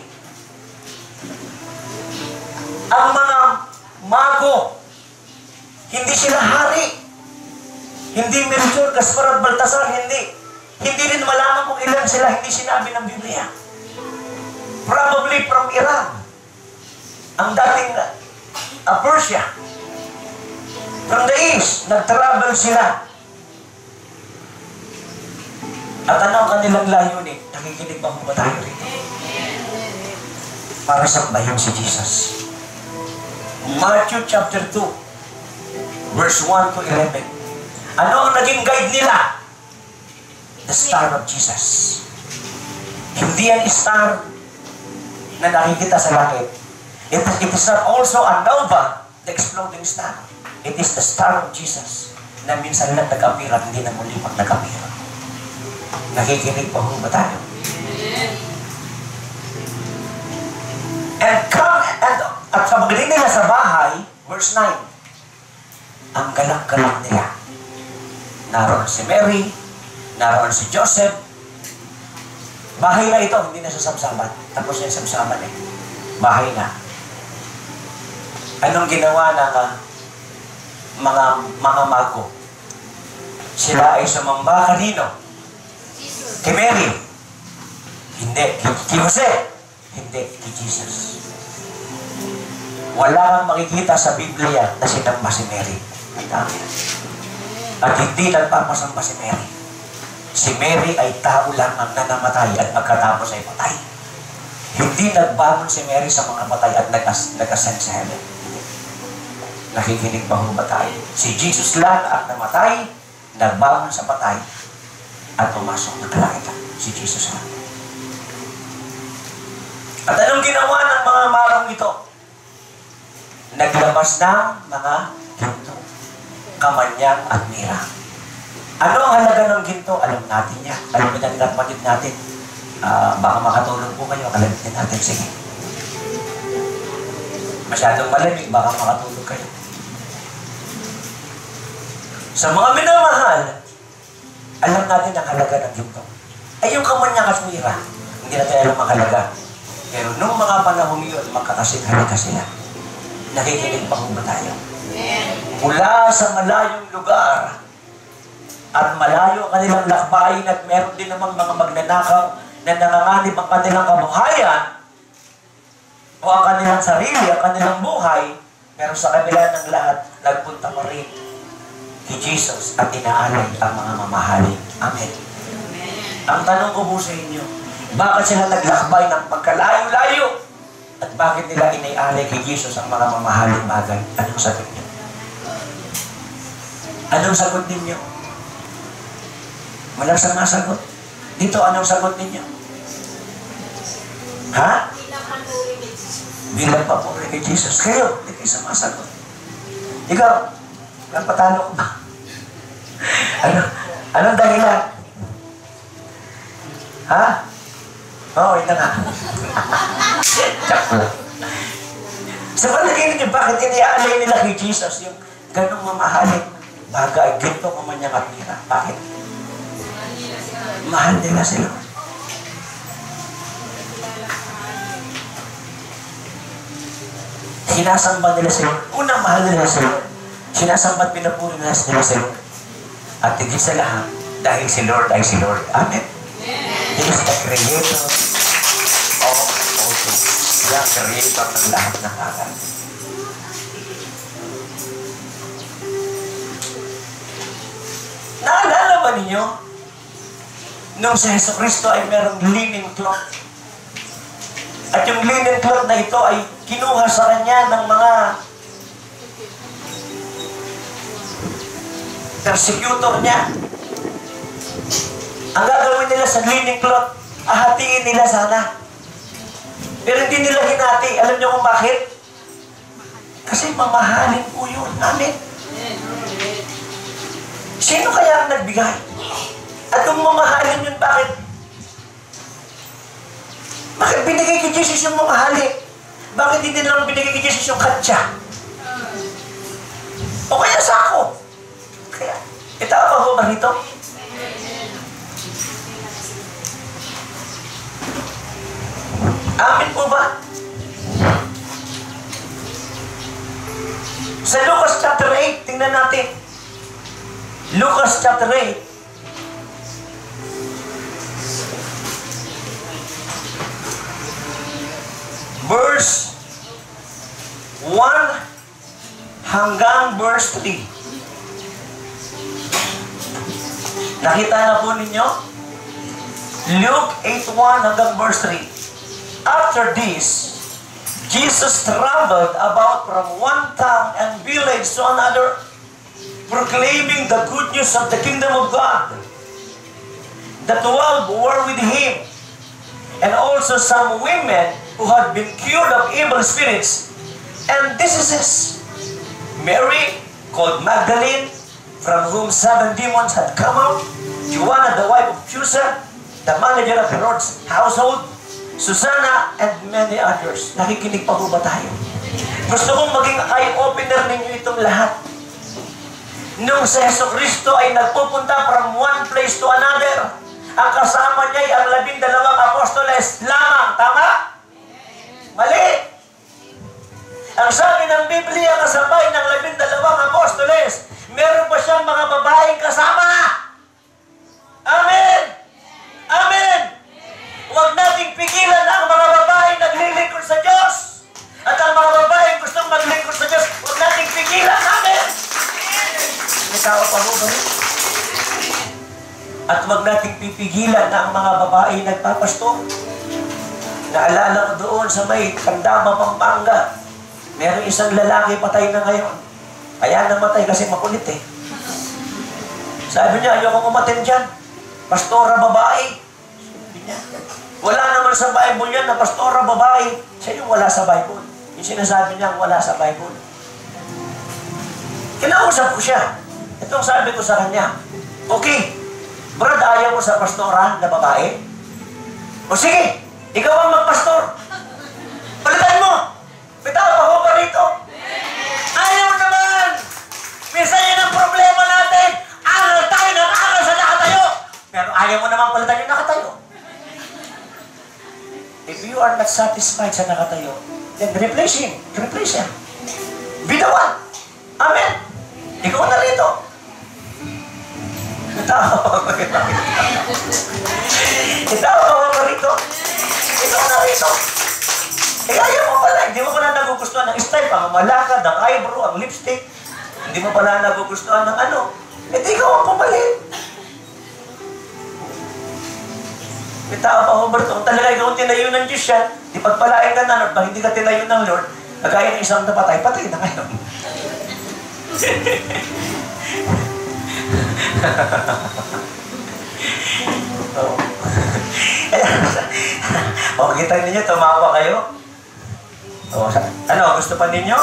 Ang mga mago, hindi sila hari. Hindi Melchor, Gaspar at Baltasar, hindi. Hindi rin malaman kung ilan sila, hindi sinabi ng Biblia. Probably from Iran. Ang dating uh, Persia. From the east, nag-travel sila. At ano ang kanilang layunin? Nakikinig ba ba tayo rito? Para sambahin si Jesus. Matthew chapter two, verse one to eleven. Ano ang naging guide nila? The star of Jesus. Hindi yan star na nakikita sa langit. It, it is not also a nova, the exploding star. It is the star of Jesus na minsan lang nag-apira, hindi na muli pag nag-apira. Nakikinig pa ho ba tayo? And come, and at sa magaling nila sa bahay, verse nine, ang galak-galak nila. Naroon si Mary, naroon si Joseph. Bahay na ito, hindi na sa samsaban. Tapos na yung samsaban eh. Bahay na. Anong ginawa ng uh, mga mga mago? Sila ay sumamba kanino? Kay Mary. Hindi. Kay Jose. Hindi. Kay Jesus. Wala kang makikita sa Biblia na sinamba si Mary. Ang dami. At hindi nagpapasamba si Mary. Si Mary ay tao lang ang nanamatay at pagkatapos ay patay. Hindi nagbangon si Mary sa mga patay at nag-ascend sa heaven. Nakikinig ba ho ba tayo? Si Jesus lang ang namatay, nagbangon sa patay, at pumasok na kalangit. Si Jesus lang. At anong ginawa ng mga marong ito? Naglabas ng mga ginto, kamanyang at mira. Ano ang halaga ng ginto? Alam natin yan. Alam natin ang kapatid natin. Uh, baka makatulog po kayo. Alam natin. Sige. Masyadong malamig. Baka makatulog kayo. Sa mga minamahal, alam natin ang halaga ng ginto. Ay yung kamanyang at mira, hindi natin alam ang halaga. Pero nung mga panahon yun, magkakasing-halaga sila. Nakikinig pa kung ba tayo? Mula sa malayong lugar, at malayo ang kanilang lakbayin at meron din namang mga magnanakaw na nanganganib ang kanilang kabuhayan o ang kanilang sarili, ang kanilang buhay, pero sa kabila ng lahat, nagpunta pa rin kay Jesus at inaalay ang mga mamahalin. Amen. Ang tanong ko po sa inyo, bakit sila naglakbay ng pagkalayo-layo? At bakit nila inaalay kay Jesus ang mga mamahaling bagay? Anong sagot niyo? Anong sagot ninyo? Walang sumasagot. Dito, anong sagot ninyo? Ha? Bilang papuri kay Jesus. Kayo, hindi kayo sumasagot. Ikaw, napatalo ko ba? Ano? Anong dahilan? Ha? Oo, oh, ito nga. Sa palagay ninyo, bakit iniaalay nila kay Jesus yung ganong mamahalin bagay, ginto kumanyang at nila? Bakit? Mahal nila sila. Sinasamba nila sila. Unang mahal nila sila. Sinasamba at pinapuri nila sila. At higit sa lahat, dahil si Lord ay si Lord. Amen. He is the creator of all things. Siya ang creator ng lahat ng bagay. Naalala ba ninyo? Nung si Jesu Cristo ay merong linen cloth. At yung linen cloth na ito ay kinuha sa kanya ng mga persecutor niya. Ang gagawin nila sa linen cloth, ahatiin nila sana. Pero hindi nila hinati. Alam niyo kung bakit? Kasi mamahalin po yun. Amen. Sino kaya ang nagbigay? At kung mamahalin yun, bakit? Bakit binigay kay Jesus yung mamahalin? Bakit hindi lang binigay kay Jesus yung katsa? O kaya sako? Kaya, itawa pa ho ba rito? Amin po ba? Sa Lucas chapter eight, tingnan natin. Lucas chapter eight. Verse one hanggang verse three. Nakita na po ninyo? Luke eight one hanggang verse three. After this, Jesus traveled about from one town and village to another, proclaiming the good news of the kingdom of God. The twelve were with him, and also some women who had been cured of evil spirits and diseases. Mary, called Magdalene, from whom seven demons had come out, Joanna, the wife of Chusa, the manager of Herod's household, Susanna, and many others. Nakikinig pa po ba tayo? Gusto kong maging eye-opener ninyo itong lahat. Nung si Jesu Cristo ay nagpupunta from one place to another, ang kasama niya ay ang labindalawang apostoles lamang. Tama? Mali! Ang sabi ng Biblia, kasabay ng labindalawang apostoles, meron pa siyang mga babaeng kasama. Amen! Amen! Huwag nating pigilan ang mga babaeng naglilingkod sa Diyos. At ang mga babaeng gustong maglingkod sa Diyos, huwag nating pigilan. Amen! May tao pa ho ba? At huwag nating pipigilan na ang mga babae nagpapasto. Naalala ko doon sa may Tandama, Pampanga. Merong isang lalaki patay na ngayon. Kaya namatay kasi makulit eh. Sabi niya, ayoko umatin dyan. Pastora babae. Sabi niya, wala naman sa Bible yan na pastora babae. Siya yung wala sa Bible. Yung sinasabi niya wala sa Bible. Kinausap ko siya. Itong sabi ko sa kanya, okay, Brad, ayaw mo sa pastora na babae? O sige, ikaw ang magpastor. Palitan mo. Bitaw pa ko pa rito. Ayaw naman. Minsan yan ang problema natin. Aral tayo ng aral sa nakatayo. Pero ayaw mo naman palitan yung nakatayo. If you are not satisfied sa nakatayo, then replace him. Replace him. Be the one. Amen. Ikaw na rito. Itawa ko Itawa ko rito. Ito na rito. Eh, ayaw mo pala. Hindi mo pala nagugustuhan ng style. Pangamalakad, ang eyebrow, ang lipstick. Hindi mo pala nagugustuhan ng ano. Eh, di ka ang pumalit. Itawa pa, Robert. Kung talaga ikaw tinayo ng Diyos yan, di pagpalain ka na, pag hindi ka tinayo ng Lord, kagaya ng isang napatay, patay na kayo. Oh. O, kita ninyo, tumawa kayo. O, ano, gusto pa ninyo?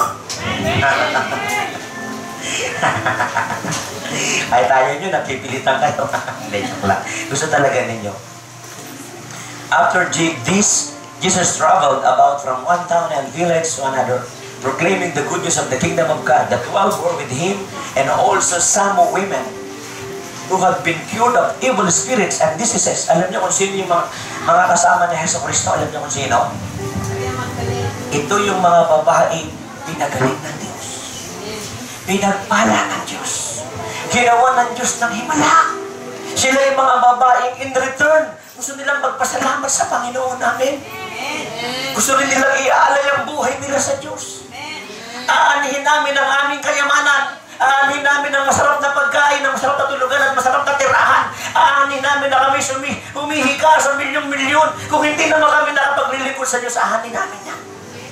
Ay, tayo nyo, napipilitan kayo. Hindi, joke lang. Gusto talaga ninyo. After this, Jesus traveled about from one town and village to another, proclaiming the good news of the kingdom of God. The twelve were with him, and also some women who had been cured of evil spirits and diseases. Alam niyo kung sino yung mga, mga kasama ni Hesus Kristo? Alam niyo kung sino? Ito yung mga babaeng pinagaling ng Diyos. Pinagpala ng Diyos. Ginawa ng Diyos ng himala. Sila yung mga babaeng in return, gusto nilang magpasalamat sa Panginoon namin. Gusto rin nilang iaalay ang buhay nila sa Diyos. Aanihin namin ang aming kayamanan. Aanin namin ang masarap na pagkain, ang masarap na tulugan at masarap na tirahan. Aanin namin na kami sumi, humihika sa milyong-milyon. Kung hindi naman kami nakapaglilingkod sa Diyos, aanin namin yan.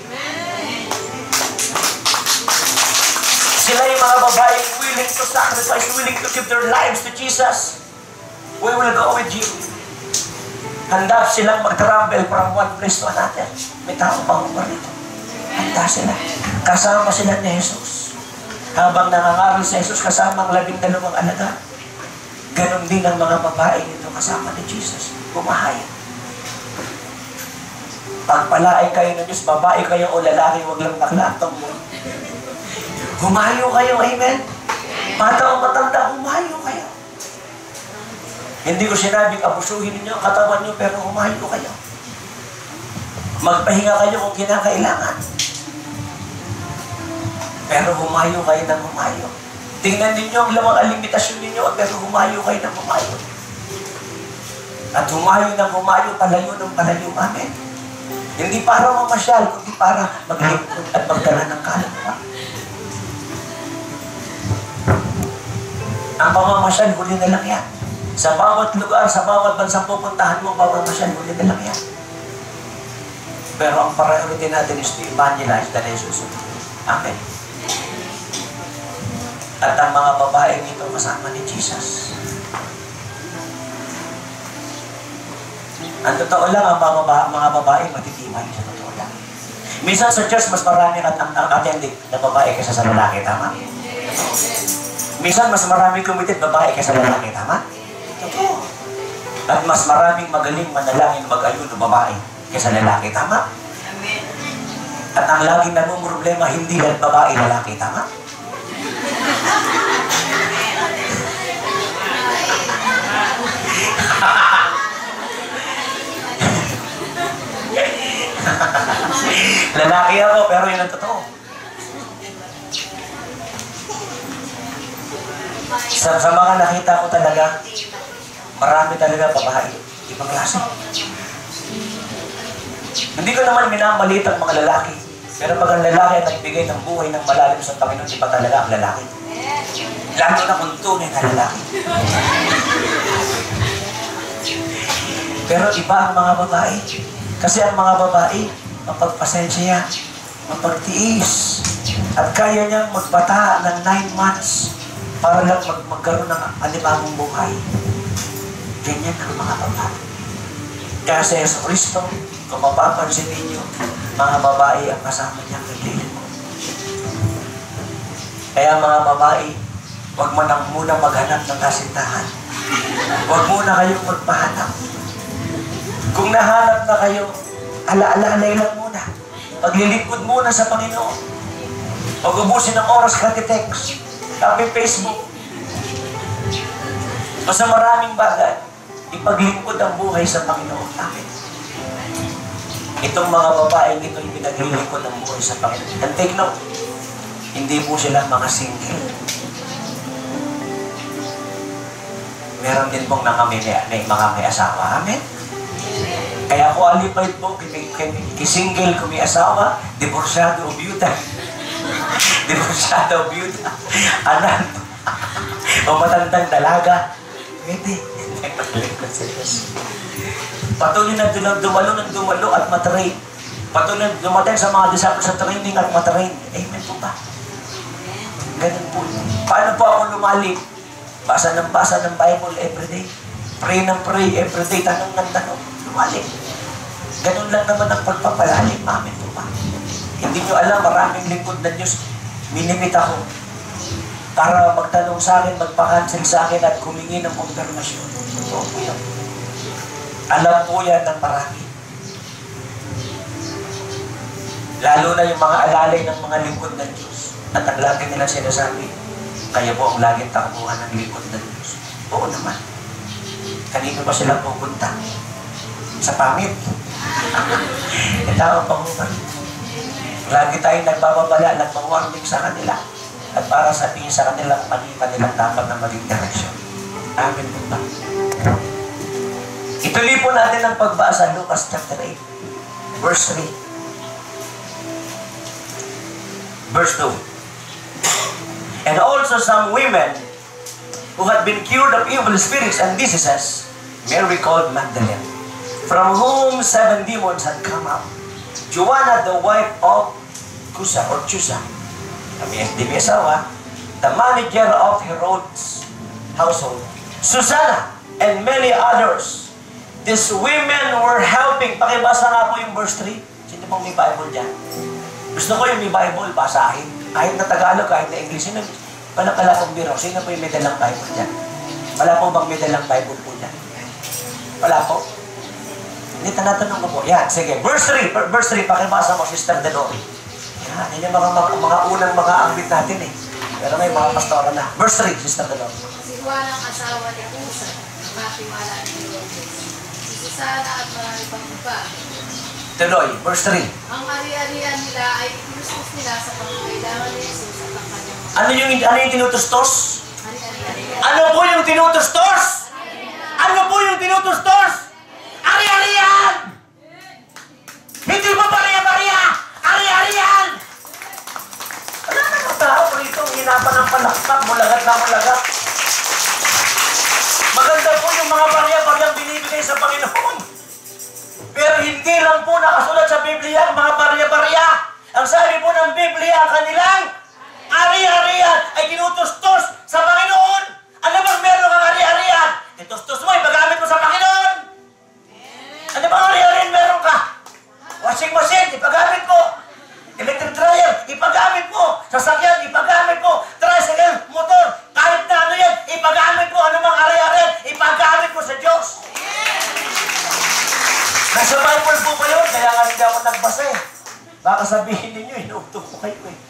Sila yung mga babaeng willing to sacrifice, willing to give their lives to Jesus. We will go with you. Handa silang mag-travel from one place to another. May tao pang umarito. Handa sila. Kasama sila ni Jesus. Habang nangangaral sa Jesus kasama ang labing dalawang alaga, ganon din ang mga babae nito kasama ni Jesus. Bumahaya. Pagpalain kayo ng Diyos, babae kayo o lalaki, huwag lang naklatong mo. Humayo kayo, amen? Bata o matanda, humayo kayo. Hindi ko sinabing abusuhin ninyo ang katawan nyo, pero humayo kayo. Magpahinga kayo kung kinakailangan. Pero humayo kayo ng humayo. Tingnan ninyo ang lamang limitasyon ninyo, pero humayo kayo ng humayo. At humayo ng humayo, palayo ng palayo. Amen. Hindi para mamasyal, kundi para maglingkod at magdala ng kaluluwa. Ang pamamasyal, huli na lang yan. Sa bawat lugar, sa bawat bansang pupuntahan mo, pamamasyal, huli na lang yan. Pero ang priority natin is to evangelize the Jesus. Amen. At ang mga babaeng ito kasama ni Jesus. Ang totoo lang, ang mga, baba, mga babae matitibay sa totoo lang. Minsan sa church, mas marami at ang, ang attending na babae kaysa sa lalaki, tama? Minsan, mas maraming committed babae kaysa lalaki, tama? Totoo. At mas maraming magaling manalangin mag-ayun ng babae kaysa lalaki, tama? At ang laging namumroblema, hindi lang babae, lalaki, tama? Lalaki ako, pero yun ang totoo. Sa, sa mga nakita ko talaga, marami talaga babae. Ibang klase. Hindi ko naman minamalit ang mga lalaki. Pero pag ang lalaki ay nagbigay ng buhay ng malalim sa Panginoon, iba talaga ang lalaki. Lalo na kung tunay na lalaki. Pero iba ang mga babae. Kasi ang mga babae, mapagpasensya, mapagtiis, at kaya niyang magbata ng nine months para lang mag magkaroon ng anibagong buhay. Ganyan ang mga babae. Kaya sa Yesu Kristo, kung mapapansin ninyo, mga babae ang kasama niyang naglilingkod. Kaya mga babae, huwag mo nang muna maghanap ng kasintahan. Huwag muna kayong magpahanap. Kung nahanap na kayo, ala-alalay lang muna. Paglilingkod muna sa Panginoon. Huwag ubusin ng oras kati-text, kati-Facebook. Basta maraming bagay, ipaglingkod ang buhay sa Panginoon. Amen. Itong mga babaeng ito yung pinaglilingkod ng buhay sa Panginoon. And take note, hindi po sila mga single. Meron din pong mga may, may, mga may asawa. Amen? Kaya ako alipay po, kisingle kung may asawa, divorsyado o byuda. Divorsyado o byuda. Anak. O matandang dalaga. Pwede. Patuloy na dumalo ng dumalo at matrain. Patuloy na dumating sa mga disciples sa training at matrain. Amen po ba? Ganun po. Paano po ako lumalim? Basa ng basa ng Bible everyday. Pray ng pray everyday. Tanong ng tanong. Lumalim. Ganun lang naman ang pagpapalalim. Amen po ba? Hindi nyo alam, maraming lingkod na Diyos. Minimit ako para magtanong sa akin, magpa-cancel sa akin at kumingi ng konfirmasyon. Totoo po yan. Alam po yan ng marami. Lalo na yung mga alalay ng mga lingkod ng Diyos. At ang lagi nila sinasabi, kaya po ang laging takbuhan ng lingkod ng Diyos. Oo naman. Kanino ba sila pupunta? Sa pamit. Itawa pa mo ba? Lagi tayong nagbababala, nagpang-warning sa kanila. At para sabihin sa kanila, mali pa nilang dapat na maging direksyon. Amen po ba? Ituloy po natin ang pagbasa Lucas chapter eight, verse three. Verse two. And also some women who had been cured of evil spirits and diseases, Mary called Magdalene, from whom seven demons had come out. Joanna, the wife of Cusa or Chusa, kami S D B asawa, the manager of Herod's household, Susanna, and many others. These women were helping. Pakibasa nga po yung verse three. Sino pong may Bible dyan? Gusto ko yung may Bible, basahin. Kahit na Tagalog, kahit na English. Sino, palakala kong biro, sino po yung may dalang Bible dyan? Wala po bang may dalang Bible po dyan? Wala po? Hindi, tanatanong ko po. Yan, sige. Verse three. Verse three, pakibasa mo, Sister Delori. Yan, yan yung mga, mga, mga unang mga angbit natin eh. Pero may mga pastora na. Verse three, Sister Delori. Si Juan ang asawa ni Cusa, nakatiwala ni Herodes. Si Susana at marami pang iba. Tuloy, verse three. Ang ari-arian nila ay itinustos nila sa pangangailangan ni Jesus at ang kanyang mga Ano yung, ano yung tinutustos? ari-arian. Ano po yung tinutustos? Ano po yung tinutustos? Ari-arian! Hindi mo bariya-bariya! Ari-arian! Wala na ng tao rito, hinapan ng palakpak, mulagat na mulagat. Maganda po yung mga bariya-bariyang binibigay sa Panginoon. Pero hindi lang po nakasulat sa Biblia ang mga bariya-bariya. Ang sabi po ng Biblia, ang kanilang ari-arian ay tinutustos sa Panginoon. Ano bang meron kang ari-arian? Titustos mo, ipagamit mo sa Panginoon. Ano bang ari-arian meron ka? Washing machine, ipagamit mo. Electric dryer, ipagamit mo. Sasakyan, ipagamit mo. Tricycle, motor, kahit na ano yan, ipagamit mo. Ano bang ari-arian? Ipagamit mo sa Diyos. Nasa Bible po ba yun? Kaya nga hindi ako nagbasa eh. Baka sabihin ninyo, inuutok ko kayo eh.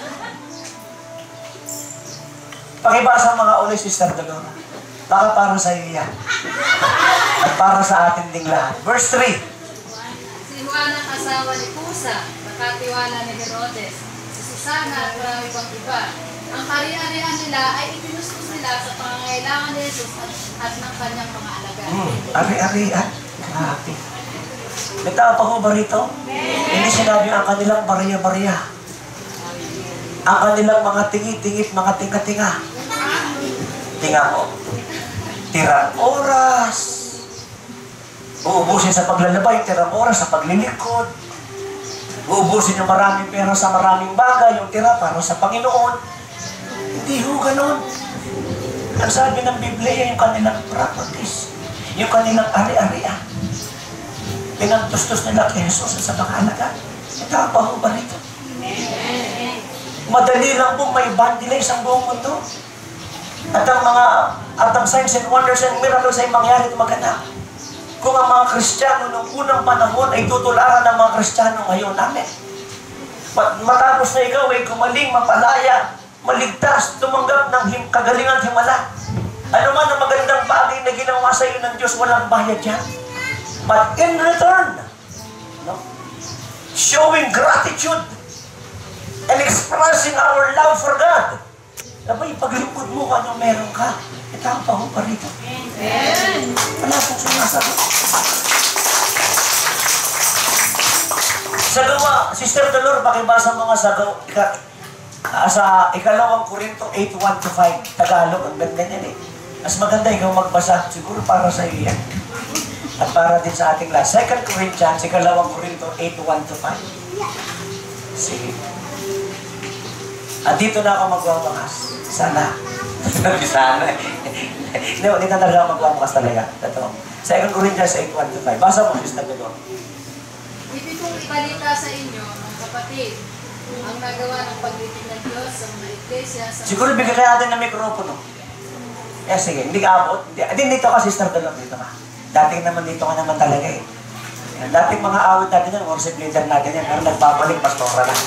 Pakibasa mga uli, Sister Dolora. Baka para sa iyo yan. At para sa atin ding lahat. Verse three. Si Juan ang asawa ni Cusa, nakatiwala ni Herodes. Si Susana at marami pang iba. Ang ari-arian nila ay itinustos nila sa pangangailangan ni Jesus at, at ng kanyang mga alagad. Hmm, ari-arian. Grabe. May tao pa ko ba rito? Hindi sinabi ang kanilang bariya-bariya. Ang kanilang mga tingi-tingit, mga tinga-tinga. Tinga mo. Tirang oras. Uubusin sa paglalabay, tirang oras sa paglilingkod. Uubusin yung maraming pera sa maraming bagay, yung tira para sa Panginoon. Hindi ho ganon. Ang sabi ng Biblia, yung kanilang properties, yung kanilang ari-arian. Pinagtustos nila kay Jesus sa mga alagad. Ito pa ho ba rito? Madali lang po may evangelize ang buong mundo. At ang mga at ang signs and wonders and miracles ay mangyari at maganap. Kung ang mga Kristiyano noong unang panahon ay tutularan ng mga Kristiyano ngayon namin. Matapos na ikaw ay gumaling, mapalaya, maligtas, tumanggap ng him, kagalingan at himala. Ano man ang magandang bagay na ginawa sa iyo ng Diyos, walang bayad yan. But in return, no, showing gratitude and expressing our love for God. Abay, paglingkod mo kung anong meron ka. May tao pa ako pa rito. Wala pong sumasagot. Sa gawa, Sister Dolor, pakibasa mo nga sa gawa, ika, uh, sa ikalawang Korinto eight, one to five. Tagalog, ang ganda yan eh. Mas maganda ikaw magbasa, siguro para sa iyo yan. At para din sa ating lahat. Second Corinthians, ikalawang Korinto eight, one to five. Sige. At dito na ako magwawakas. Sana. Sana eh. Hindi, hindi na talaga ako magwawakas talaga. Ito. Second Corinthians eight, one to five. Basa mo, Sister Dolor. Ibig kong ibalita sa inyo, mga kapatid, ang nagawa ng pag-ibig ng Diyos sa mga iglesia sa... Siguro bigyan kaya natin ng mikropono. Eh, sige. Hindi ka abot. Hindi, hindi dito ka, Sister Dolor. Dito ka. Dating naman dito ka naman talaga eh. Yan, dating mga awit natin yan, worship leader natin yan, pero nagbabalik, pastora na.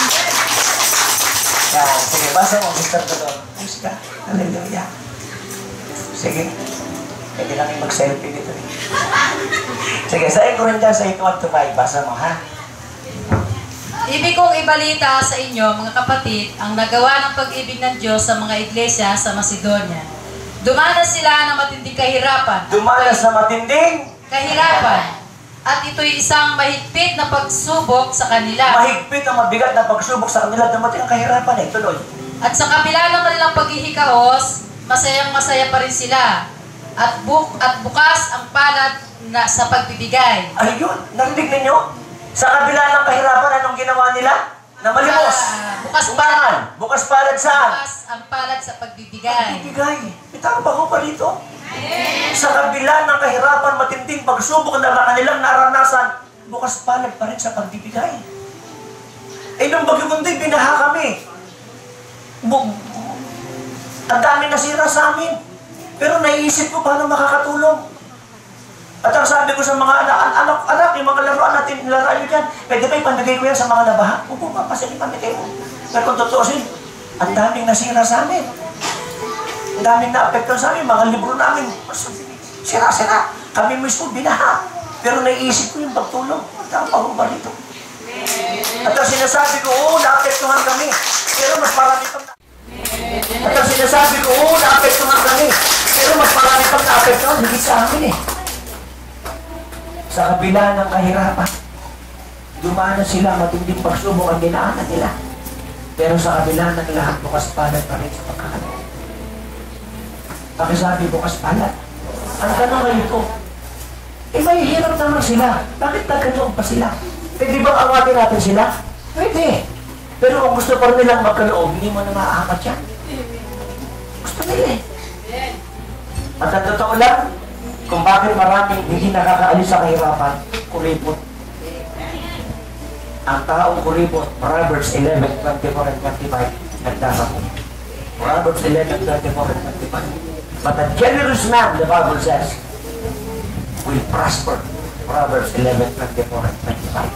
Yan, sige, basa mo, Sister Dolor. Ayos ka. Hallelujah. Sige. Pwede lang yung mag-selfie dito eh. Sige, sa Second Corinthians eight, one to five, basa mo, ha? Ibig kong ibalita sa inyo, mga kapatid, ang nagawa ng pag-ibig ng Diyos sa mga iglesia sa Macedonia. Dumanas sila ng matinding kahirapan. Dumanas sa matinding kahirapan. At ito'y isang mahigpit na pagsubok sa kanila. mahigpit ang mabigat na pagsubok sa kanila. Dumating ang kahirapan eh. Tuloy. At sa kabila ng kanilang paghihikahos, masayang masaya pa rin sila. At, buk at bukas ang palad na sa pagbibigay. Ayun, narinig ninyo? Sa kabila ng kahirapan, anong ginawa nila? Na malimos. Ah, bukas Umangan. Bukas palad saan? Bukas ang palad sa pagbibigay. Pagbibigay. May tao ba ko pa rito? Sa kabila ng kahirapan, matinding pagsubok na kanilang naranasan, bukas palad pa rin sa pagbibigay. Eh, nung bagyo kundi, binaha kami. Bu ang dami nasira sa amin. Pero naiisip ko paano makakatulong. At ang sabi ko sa mga anak, anak, anak, yung mga laruan natin, laruan nyo dyan, pwede ba ipamigay ko yan sa mga nabaha? Opo pa, pasal ipamigay mo. Pero kung tutuusin, ang daming nasira sa amin. Ang daming na-apekto sa amin, mga libro namin, sira-sira. Kami mismo binaha. Pero naiisip ko yung pagtulong. Ang tama ba rito? At ang sinasabi ko, oo, na-apektuhan kami. Pero mas marami pang na At ang sinasabi ko, oo, na-apektuhan kami. Pero mas marami pang na-apektuhan, higit sa amin eh. Sa kabila ng kahirapan, dumaan sila, matinding pagsubok ang dinaanan nila. Pero sa kabila ng lahat, bukas palad pa rin sa pagkakataon. Pakisabi, bukas palad. Ang tanong ngayon ko, eh may hirap naman sila. Bakit nagkanoon pa sila? Pwede bang awatin natin sila? Pwede. Pero kung gusto pa rin nilang magkaloob, hindi mo na maaangat yan. Gusto nila eh. At ang totoo lang, kung bakit maraming hindi nakakaalis sa kahirapan, kuripot. Ang taong kuripot, Proverbs eleven, twenty-four and twenty-five, nagdasako. Proverbs eleven, twenty-four and twenty-five. But a generous man, the Bible says, will prosper. Proverbs eleven, twenty-four and twenty-five.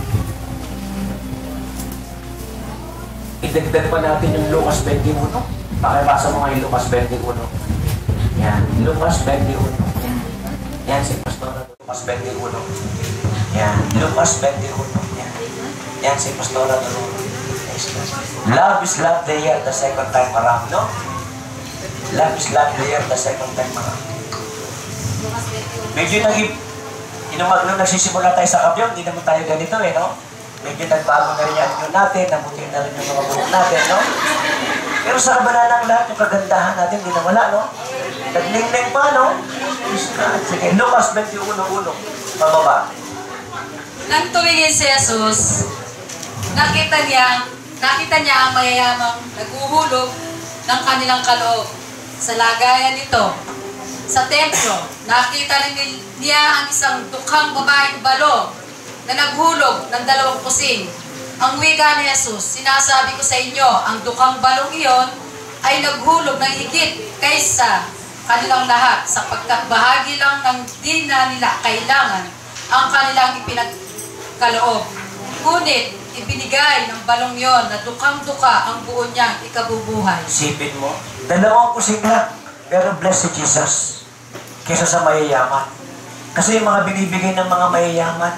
Idagdag pa natin yung Lucas twenty-one. Pakibasa mo nga yung Lucas twenty-one. Yan, Lucas twenty-one. Yan si Pastora Lucas twenty-one. Yan, Lucas twenty-one. Yan, yan si Pastora Dolor. Love is love the year the second time around, no? Love is love the year the second time around. Medyo nag- inumag nung nagsisimula tayo sa kabyo, hindi naman tayo ganito eh, no? Medyo nagbago na rin yung anyo natin, namuti na rin yung mga buhok natin, no? Pero sa kabala ng lahat, yung kagandahan natin, hindi na wala, no? Nagning-ning pa, no? Sige, Lucas twenty-one one, pababa. Nang tumingin si Jesus, nakita niya, nakita niya ang mayayamang naguhulog ng kanilang kaloob sa lagayan nito. Sa templo, nakita rin niya ang isang dukhang babaeng balo na naghulog ng dalawang kusing. Ang wika ni Jesus, sinasabi ko sa inyo, ang dukhang balong iyon ay naghulog ng higit kaysa kanilang lahat, sapagkat bahagi lang ng di na nila kailangan ang kanilang ipinagkaloob. Ngunit, ibinigay ng balong yon na dukang-duka ang buo niyang ikabubuhay. Sipin mo, dalawang kusing lang, pero bless si Jesus kaysa sa mayayaman. Kasi yung mga binibigay ng mga mayayaman,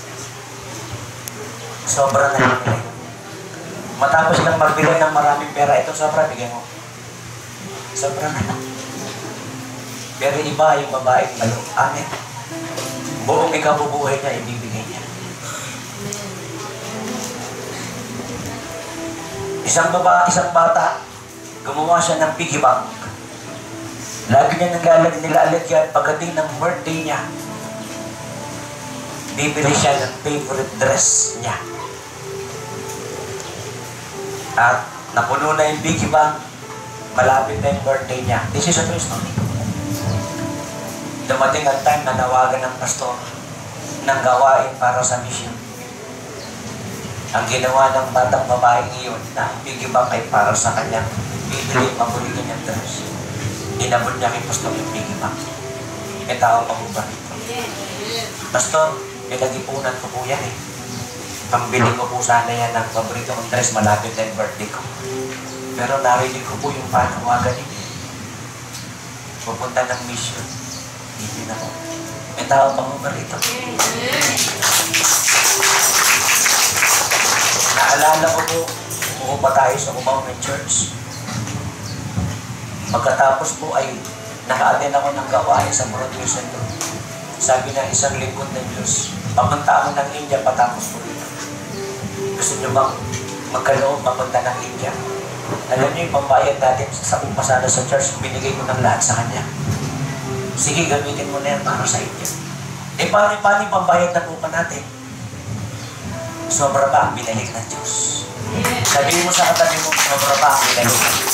sobra na lang nila. Matapos lang magbigay ng maraming pera, ito sobra, bigay mo. Sobra na lang. Pero iba yung babaeng malo. Amen. Buong ikabubuhay niya, ibibigay niya. Isang baba, isang bata, gumawa siya ng piggy bank. Lagi niya naglalag nilalag yan. Pagdating ng birthday niya, bibili siya ng favorite dress niya. At napuno na yung piggy bank, malapit na yung birthday niya. This is a true story. Dumating ang time na nawagan ng pastor ng gawain para sa mission. Ang ginawa ng batang babae iyon na ang piggy bank ay para sa kanyang bibili yung paborito niyang dress. Inabot niya kay pastor yung piggy bank. E tao pa mo ba ito? Pastor, pinag-ipunan ko po yan eh. Pambili ko po sana yan ng paborito kong dress, malapit na yung birthday ko. Pero narinig ko po yung panawagan ninyo. Pupunta ng mission. Hindi na po. E tao pa mo ba ito? Naalala ko po, umuupa tayo sa Cubao ng church. Pagkatapos po ay naka-attend ako ng gawain sa Broadway Center. Sabi ng isang lingkod ng Diyos, papunta ako ng India patapos po dito. Gusto nyo bang magkaloob papunta ng India? Alam niyo yung pambayad natin sa umpasada sa church, binigay ko ng lahat sa kanya. Sige, gamitin mo na yan para sa India. Eh, paano paano yung pambayad na po pa natin? Sobra ba ang binalik ng Diyos? Sabihin mo sa katabi mo, sobra ba ang binalik ng Diyos?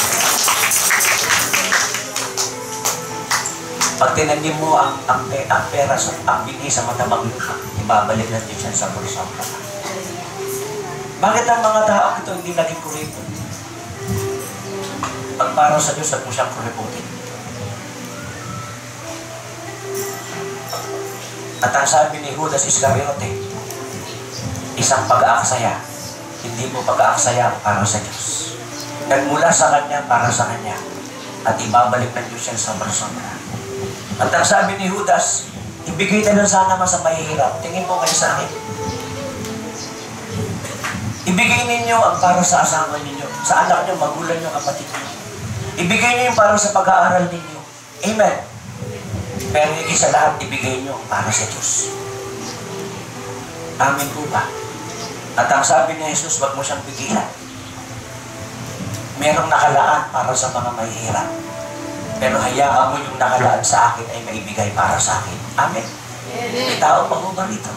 Pag tinandim mo ang, ang, ang pera, ang bini sa matabang lupa, ibabalik ng Diyos yan sa bulsa. Bakit ang mga tao ito hindi naging kuripon? Pag para sa Diyos, at mo siyang kuriputin. At ang sabi ni Judas Iscariote, isang pag-aaksaya, hindi mo pag-aaksaya para sa Diyos. Nagmula sa Kanya para sa Kanya. At ibabalik ng Diyos yan sobra-sobra. At ang sabi ni Judas, ibigay na lang sana mas sa mahihirap. Tingin po kayo sa akin. Ibigay ninyo ang para sa asawa ninyo, sa anak nyo, magulang nyo, kapatid nyo. Ibigay nyo yung para sa pag-aaral ninyo. Amen. Pero higit sa lahat, ibigay nyo para sa Diyos. Amen po ba? At ang sabi ni Jesus, wag mo siyang pigilan. Merong nakalaan para sa mga mahihirap. Pero hayaan mo yung nakalaan sa akin ay maibigay para sa akin. Amen. May tao pa mo ba rito?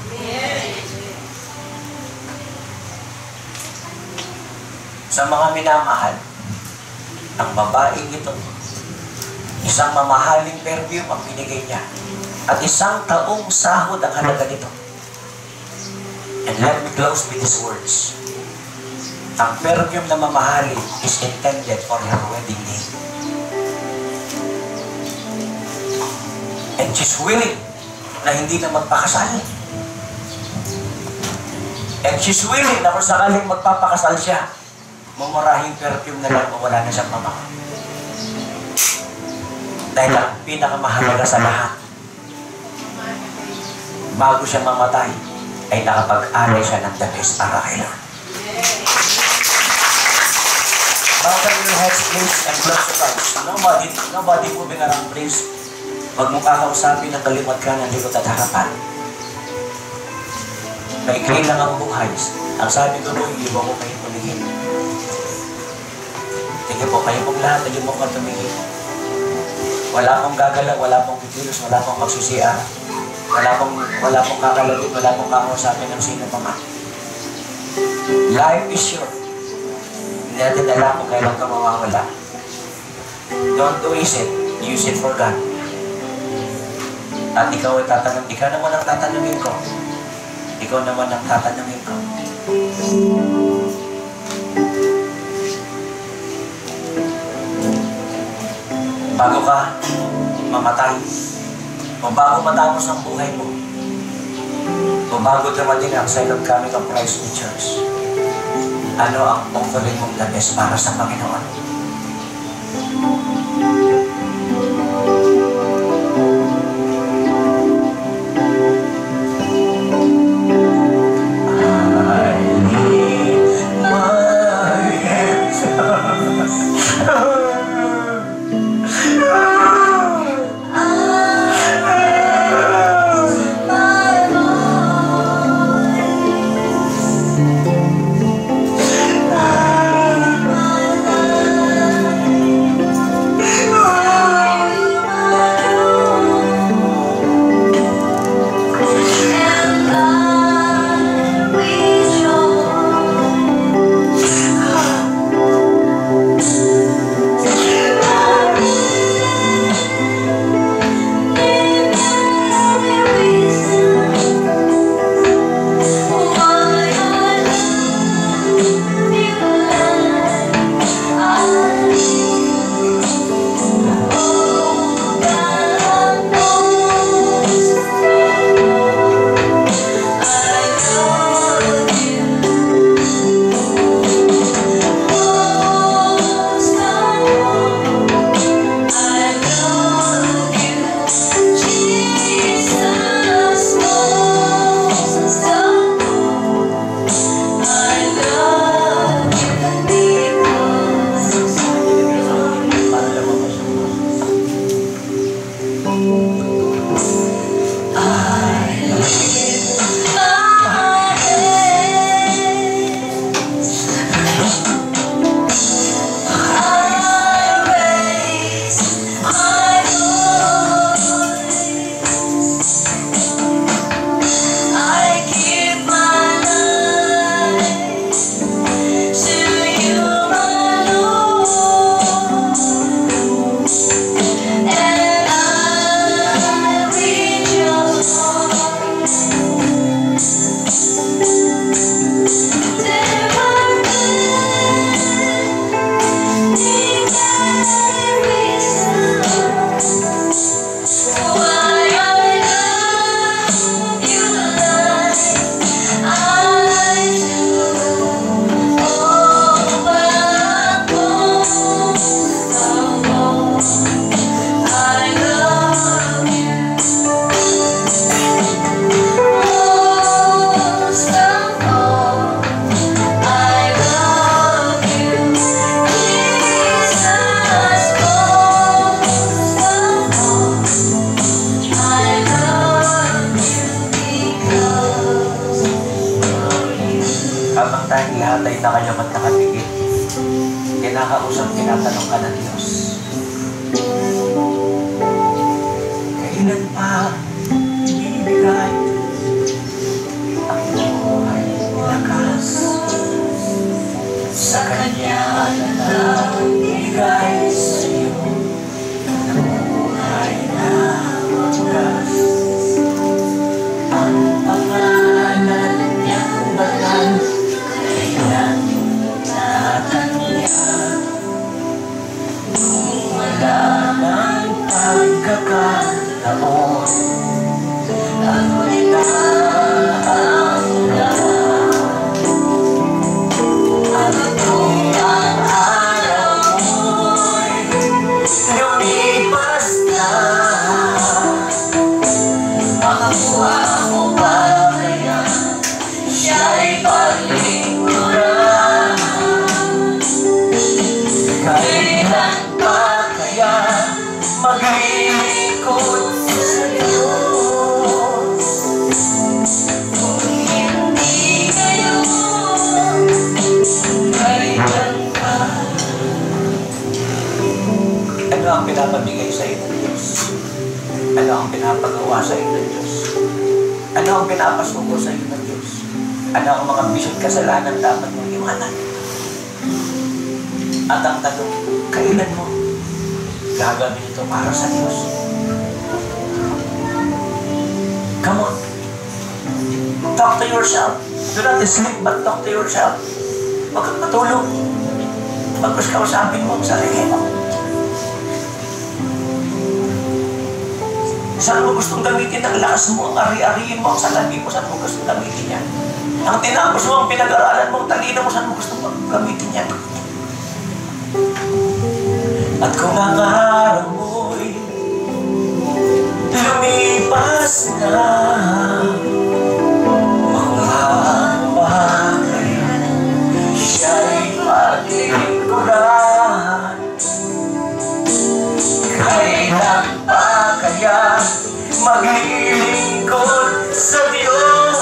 Sa mga minamahal, ang babaeng ito, isang mamahaling perfume ang binigay niya. At isang taong sahod ang halaga nito. And let me close with these words. Ang perfume na mamahalin is intended for her wedding day. And she's willing na hindi na magpakasal. And she's willing na kung sakaling magpapakasal siya, mumurahing perfume na lang o wala na siyang pamahal. Dahil ang pinakamahalaga sa lahat, bago siya mamatay, ay nakapag-alay siya ng the best para kay Lord. Bow down your heads, please, and close your eyes. Nobody, nobody moving around, please. Huwag mong kakausapin ng kalimot ka ng likod at harapan. Maikli lang ang buhay. Ang sabi ko po, hindi mo ko kayo tumigil. Sige po, kayo pong lahat, hindi mo ko tumigil. Wala pong gagalaw, wala pong kikilos, wala pong magsisiya. Wala pong, wala pong kakalabit, wala pong kakausapin ng sino pa man. Life is short. Hindi natin alam kung kailan ka mawawala. Don't waste it. Use it for God. At ikaw ay tatanong, ikaw naman ang tatanungin ko. Ikaw naman ang tatanungin ko. Bago ka mamatay, o bago matapos ang buhay mo, o bago dumating ang second coming of Christ in Church, ano ang offering mong labis para sa Panginoon? lahat ay nakayamat nakapigil. Kinakausap, tinatanong ka ng Diyos. Kailan pa ibibigay ang buhay lakas sa Kanya na ibigay sa iyo ng buhay na wagas. Ang pangalan niyang banal, kailan tatangyan kung wala ng pagkakataon. Ano na ang lahat? Ano kung ang araw mo'y lumipas na? Makakuha mo ba kaya siya'y paglingkuran? Kailan pa kaya maglilingkod sa Diyos? Kung hindi ngayon, kailan pa? Ano ang pinapabigay sa iyo ng Diyos? Ano ang pinapagawa sa iyo ng Diyos? Ano ang pinapasuko sa iyo ng Diyos? Ano ang mga bisyon kasalanan dapat mong iwanan? At ang tanong, kailan mo gagawin ito para sa Diyos? Come on. Talk to yourself. Do not sleep, but talk to yourself. Huwag kang matulog. Pagkos kausapin mo ang sarili mo. Saan mo gustong gamitin ang lakas mo, ang ari-ariin mo, ang salabi mo, saan mo gustong gamitin yan? Ang tinapos mo, ang pinag-aralan mo, ang talino mo, saan mo gustong gamitin yan? At kung ang araw mo'y lumipas na, makuhaan pa kaya siya'y paglingkuran? Kailan pa kaya maglilingkod sa Diyos?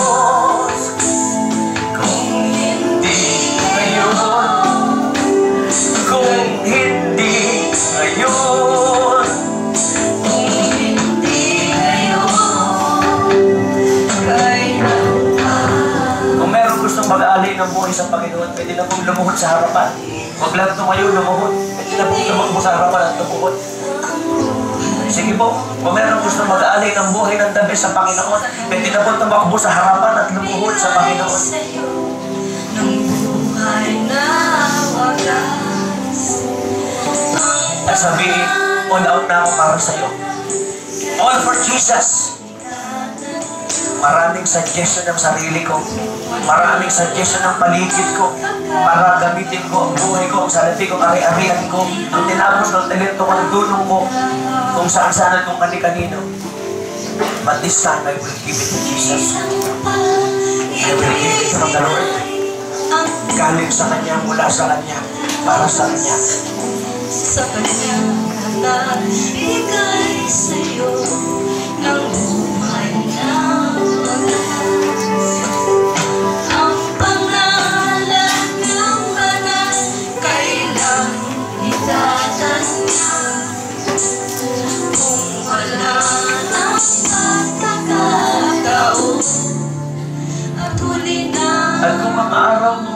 Kung hindi ngayon, kung hindi ngayon, kung hindi ngayon, kailan pa? Kung meron gustong mag-aalay ng buhay sa Panginoon, pwede na pong lumuhod sa harapan. Huwag lang tumayo, lumuhod. Pwede na pong tumakbo sa harapan at lumuhod. Sige po, kung meron gustong mag-aalay ng buhay ng tabi sa Panginoon, pwede na pong tumakbo sa harapan at lumuhod sa Panginoon. Ng buhay na wagas. At sabihin, all out na ako para sa iyo. All for Jesus. Maraming suggestion ng sarili ko. Maraming suggestion ng paligid ko. Para gamitin ko ang buhay ko, ang salapi ko, ang ari-arian ko. Ang tinapos ng talento ko, ang tulong ko. Kung saan-saan at kung kani-kanino. But this time, I will give it to Jesus. I will give it from the Lord. Galing sa Kanya, mula sa Kanya, para sa Kanya. Sa Kanya na bigay sa'yo ng buhay na wagas. Ang pangalan ng banal, kailan itatanya? Kung wala nang pagkakataon at huli na At kung ang araw mo,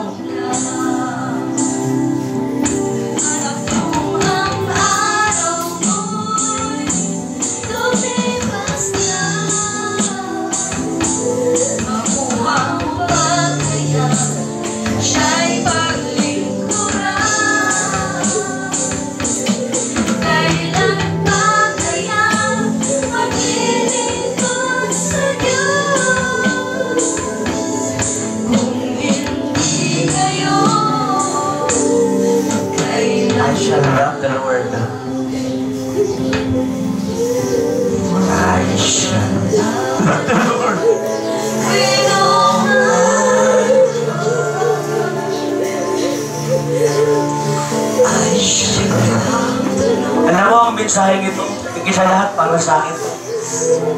I shall love the Lord. I shall love the Lord. I shall love the Lord. Alam mo ang mensaheng ito, higit sa lahat para sa akin ito.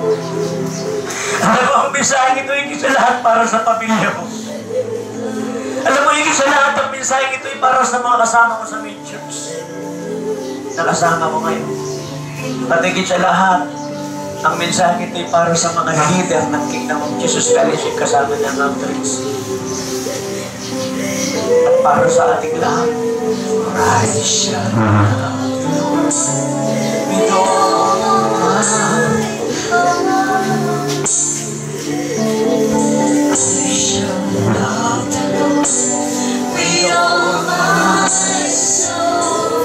Alam mo ang mensaheng ito, higit sa lahat para sa pamilya mo. Alam mo, higit sa lahat, ang mensaheng ito ay para sa mga kasama ko sa main church. Nakasama ko ngayon. At higit sa lahat, ang mensaheng ito ay para sa mga leader ng Kingdom of Jesus Fellowship kasama ng Outreach. At para sa ating lahat, praise siya. With all my heart, I shall love the Lord with all my soul.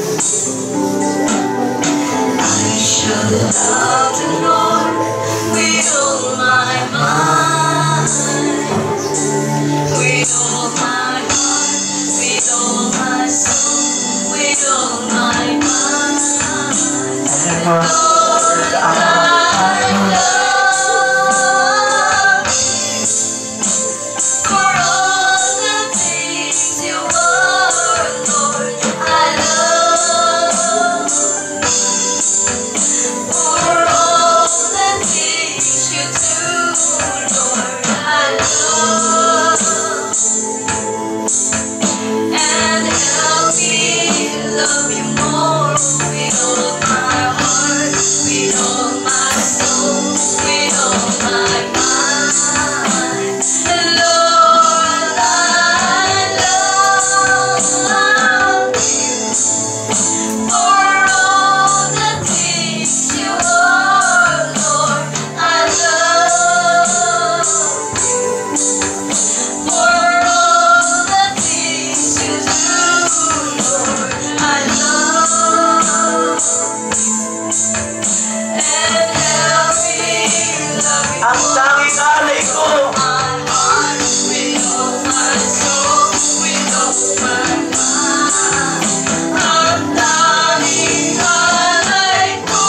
I shall love the Lord with all my mind, with all my heart, with all my soul, with all my mind. Lord, I love for all the things you are, Lord. I love for all the things you do, Lord. I love and help me love you more with all my heart, with all my soul, with all my mind. Lord, I love you for all the things you are, Lord. I love for all the things you do, Lord. I love and help me love you. Ang tanging alay ko, my heart, with all my soul, with all my mind. Ang tanging alay ko,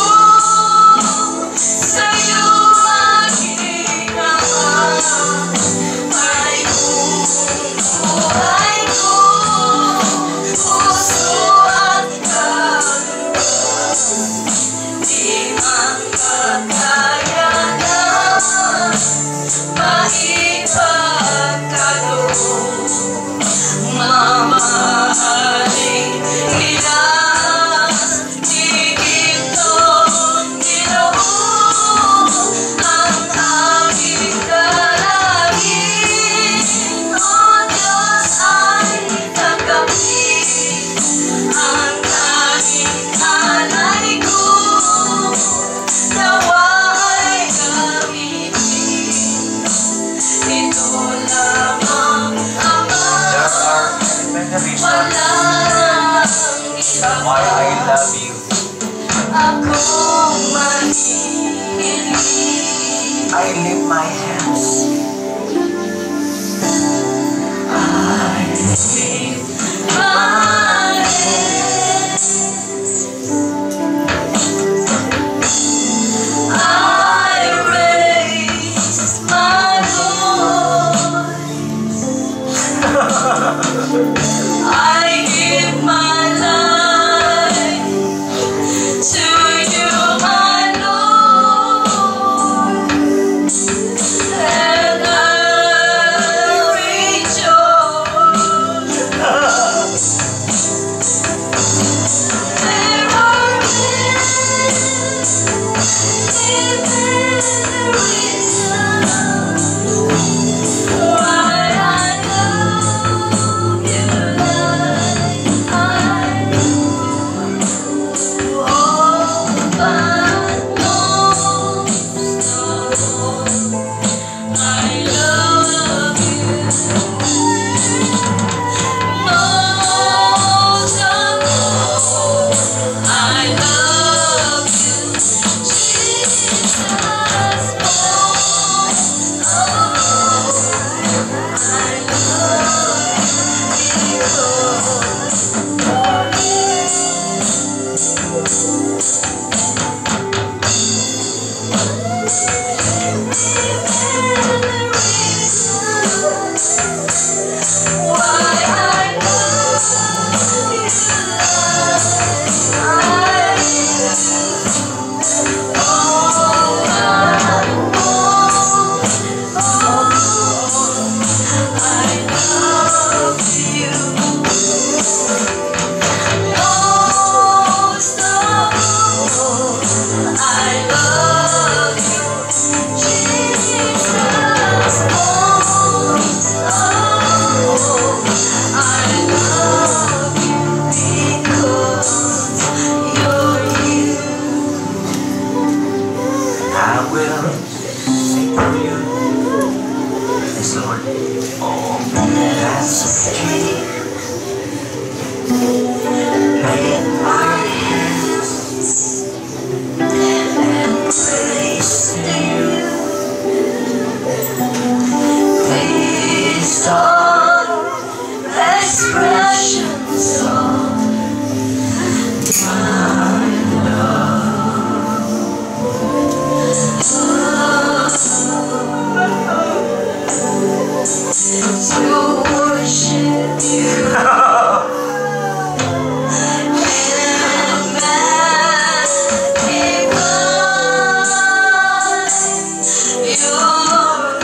sa'yo aking ama. Ay kung buhay ko, puso at kaluluwa, di man makaya na maipagkaloob. Mamahalin nila, higit noong Ginoo, ang aming dalangin. O Diyos ay tanggapin ang tanging alay ko, nawa'y gamitin. Ito lamang, Ama, walang iba why I love you. akong mahihiling. I lift my hands. I lift my hands. I raise my voice. I give my life to you, my Lord, and I rejoice. There are why I love you like I do. Oh, but most of all, I love you. Most of all, I love you, Jesus. Most of all, I love you. Why I love you like I do. Oh, I love Lord. Oh, that's okay. Lift my hands and praise you. These are expressions of my love. To worship you and magnify your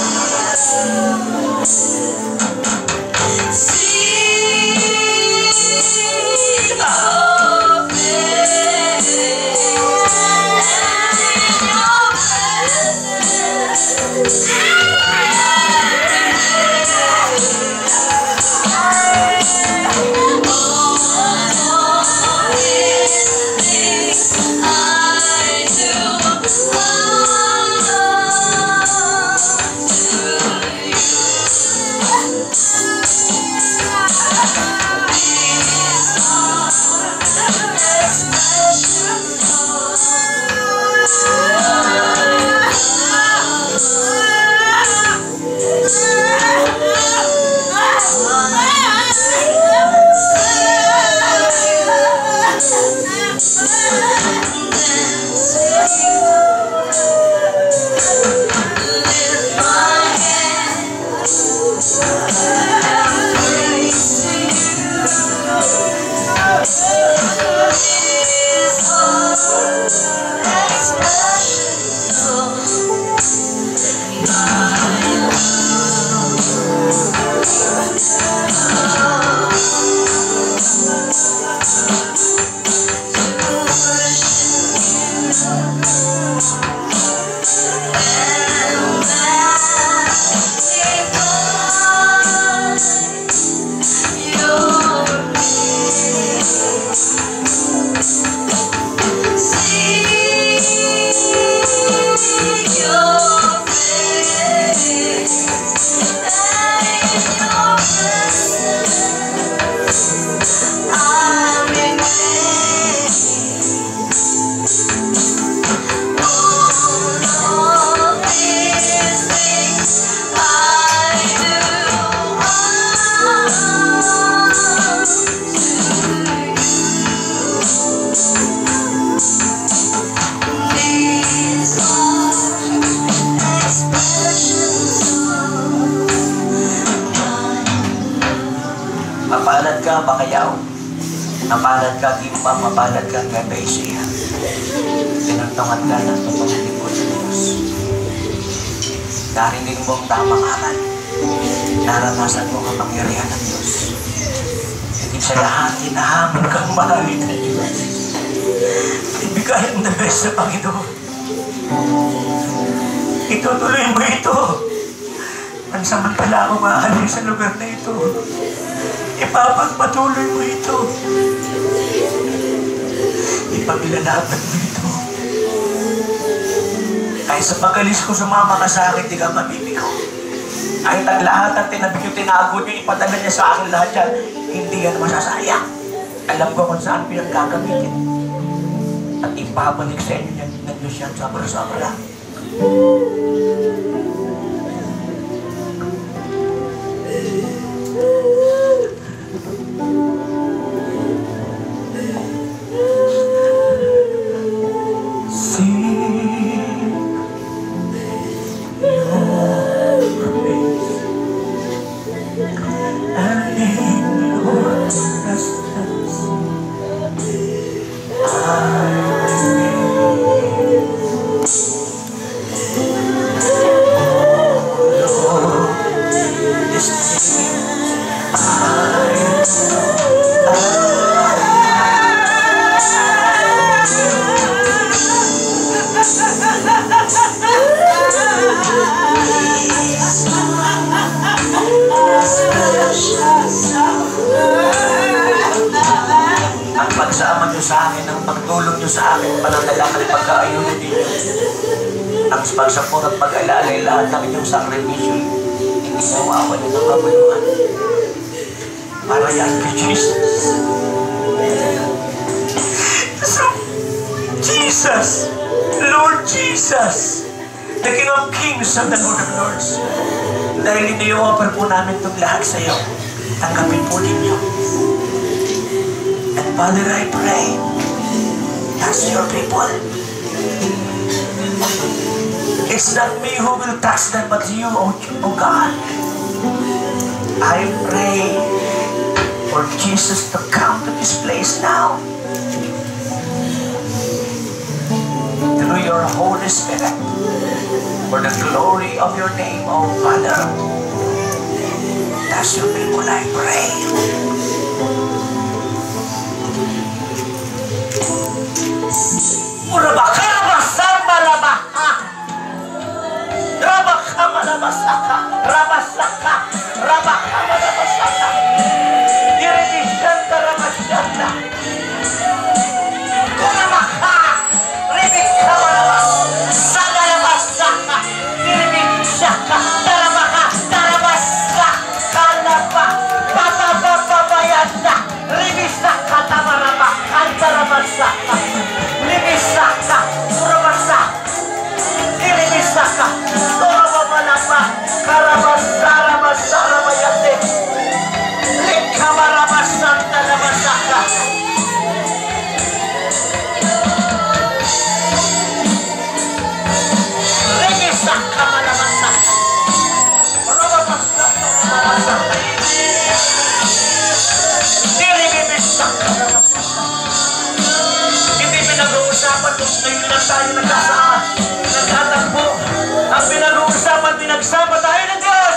mapalad ka, Bakayaw. Mapalad ka, Gimpa. Mapalad ka, Gabaisia. Pinagtungat ka ng totoong lingkod ng Diyos. Narinig mo ang tamang aral. Naranasan mo ang kapangyarihan ng Diyos. Higit sa lahat, hinahamon kang mahalin ng Diyos. Ibigayan na best sa Panginoon. Itutuloy mo ito. Pansamantala akong mahalin sa lugar na ito. Ipapagpatuloy mo ito. Ipaglalaban mo ito. Kahit sa pagalis ko sumama ka sa akin, di ka mamimigo. Kahit ang lahat ng tinabi nyo, tinago nyo, ipadala niya sa akin lahat yan, hindi yan masasayang. Alam ko kung saan pinagkagamitin. At ipabalik sa inyo yan ng Diyos yan sobra-sobra. pagsama nyo sa akin, ang pagtulong nyo sa akin, pananalangin at pagkaayunin ninyo, ang pagsapot at pag-alalay lahat ng inyong sakripisyo, Ginawa ko ng kabuluhan para yan kay Jesus. So, Jesus, Lord Jesus, the King of Kings and the Lord of Lords, dahil ini-offer po namin itong lahat sa iyo, tanggapin po ninyo. And Father, I pray, touch your people. It's not me who will touch them, but you, O oh God. I pray for Jesus to come to this place now. Through your Holy Spirit, for the glory of your name, O Father. Touch your people, I pray. Urabakabasama labaha. Rabakama labasaka. Rabasaka. Rabakama labasaka. Iribishanta rabashanta. Kurabaka. Ribikama labasaka. Labasaka. Iribishaka. Tarabaka. Tarabasaka. Kalapa. Papa papa bayanda. Ribisaka tamaraba. Antarabasaka. Ribisaka. Kurabasaka. Iribisaka. Torababalapa. Karabasara basara bayate. Lekamarabasanta labasaka. Ribisaka malabasaka. Kurabasaka malabasaka. Iribisaka. Hindi pinag-uusapan kung ngayon lang tayo nagkasama, nagtatagpo. Ang pinag-uusapan, pinagsama tayo ng Diyos.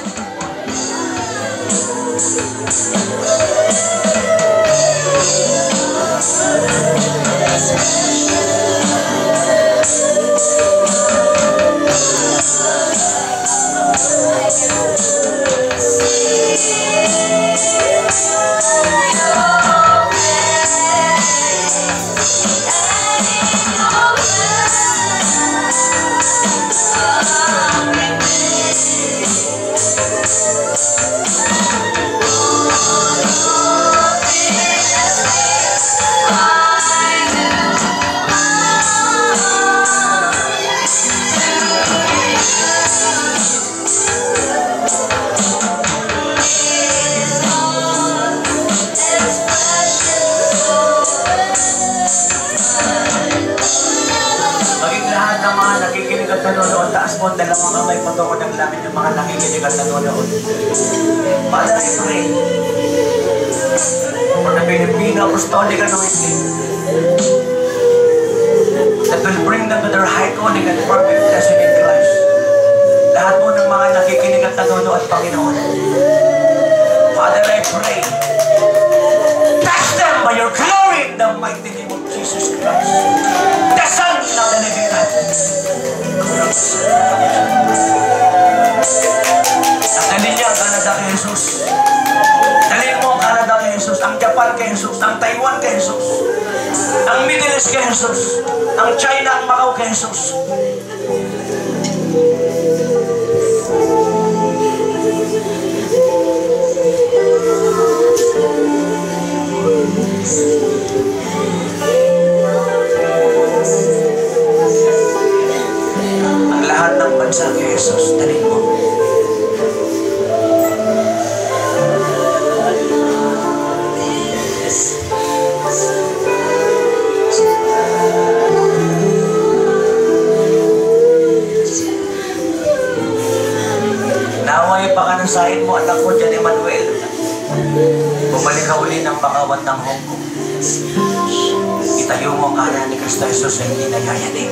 Nanonood, taas mo ang dalawang kamay patungo ng langit yung mga nakikinig at nanonood. Father, I pray for the Filipino Apostolic Anointing that will bring them to their high calling and perfect destiny in Christ. Lahat mo ng mga nakikinig at nanonood, Panginoon. Father, I pray, touch them by your glory in the mighty name of Jesus Christ, the Son of the living God. At dali niya ang Canada kay Jesus. Dalhin mo ang Canada kay Jesus, ang Japan kay Jesus, ang Taiwan kay Jesus, ang Middle East kay Jesus, ang China, ang Macau kay Jesus. Ang lahat ng bansa kay Jesus, dalhin mo. Naway pakanasahin mo, anak ko dyan, Emmanuel. Bumalik ka uli ng bakawat ng Hong Kong. Itayo mo ang kanan ni Kristo Jesus na hindi nagayanig.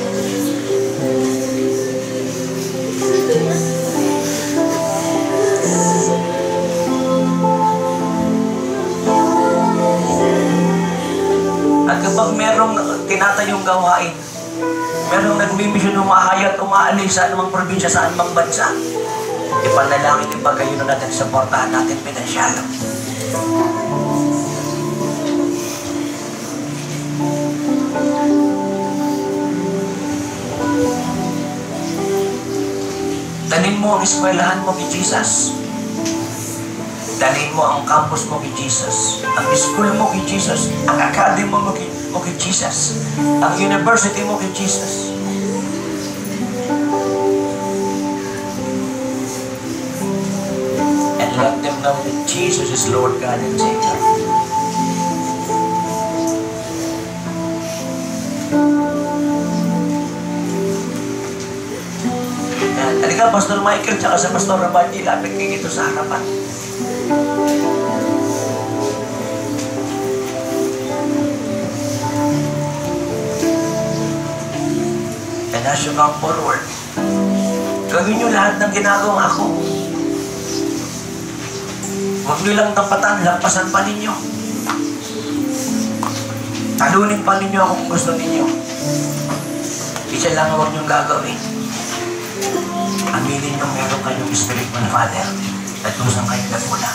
At kapag merong tinatayong gawain, merong nagmimisyon umahayat, umaalis sa anumang probinsya, sa anumang bansa, ipanalangin yung pagkayo na natin, supportahan natin pinansyalo. Dalhin mo ang eskwelahan mo kay Jesus. Dalhin mo ang campus mo kay Jesus. Ang school mo kay Jesus. Ang academy mo kay, mo kay Jesus. Ang university mo kay Jesus. And let them know that Jesus is Lord God and Savior. Halika, Pastor Michael, tsaka sa Pastor Rabandi, lapit kayo dito sa harapan. And as you come forward, gawin nyo lahat ng ginagawa ko. Huwag nyo lang tampatan, lampasan pa ninyo. Talunin pa ninyo kung gusto ninyo. Isa lang huwag nyo gagawin. Aminin nyo meron kayong spiritual father at kusang kayong nagmula.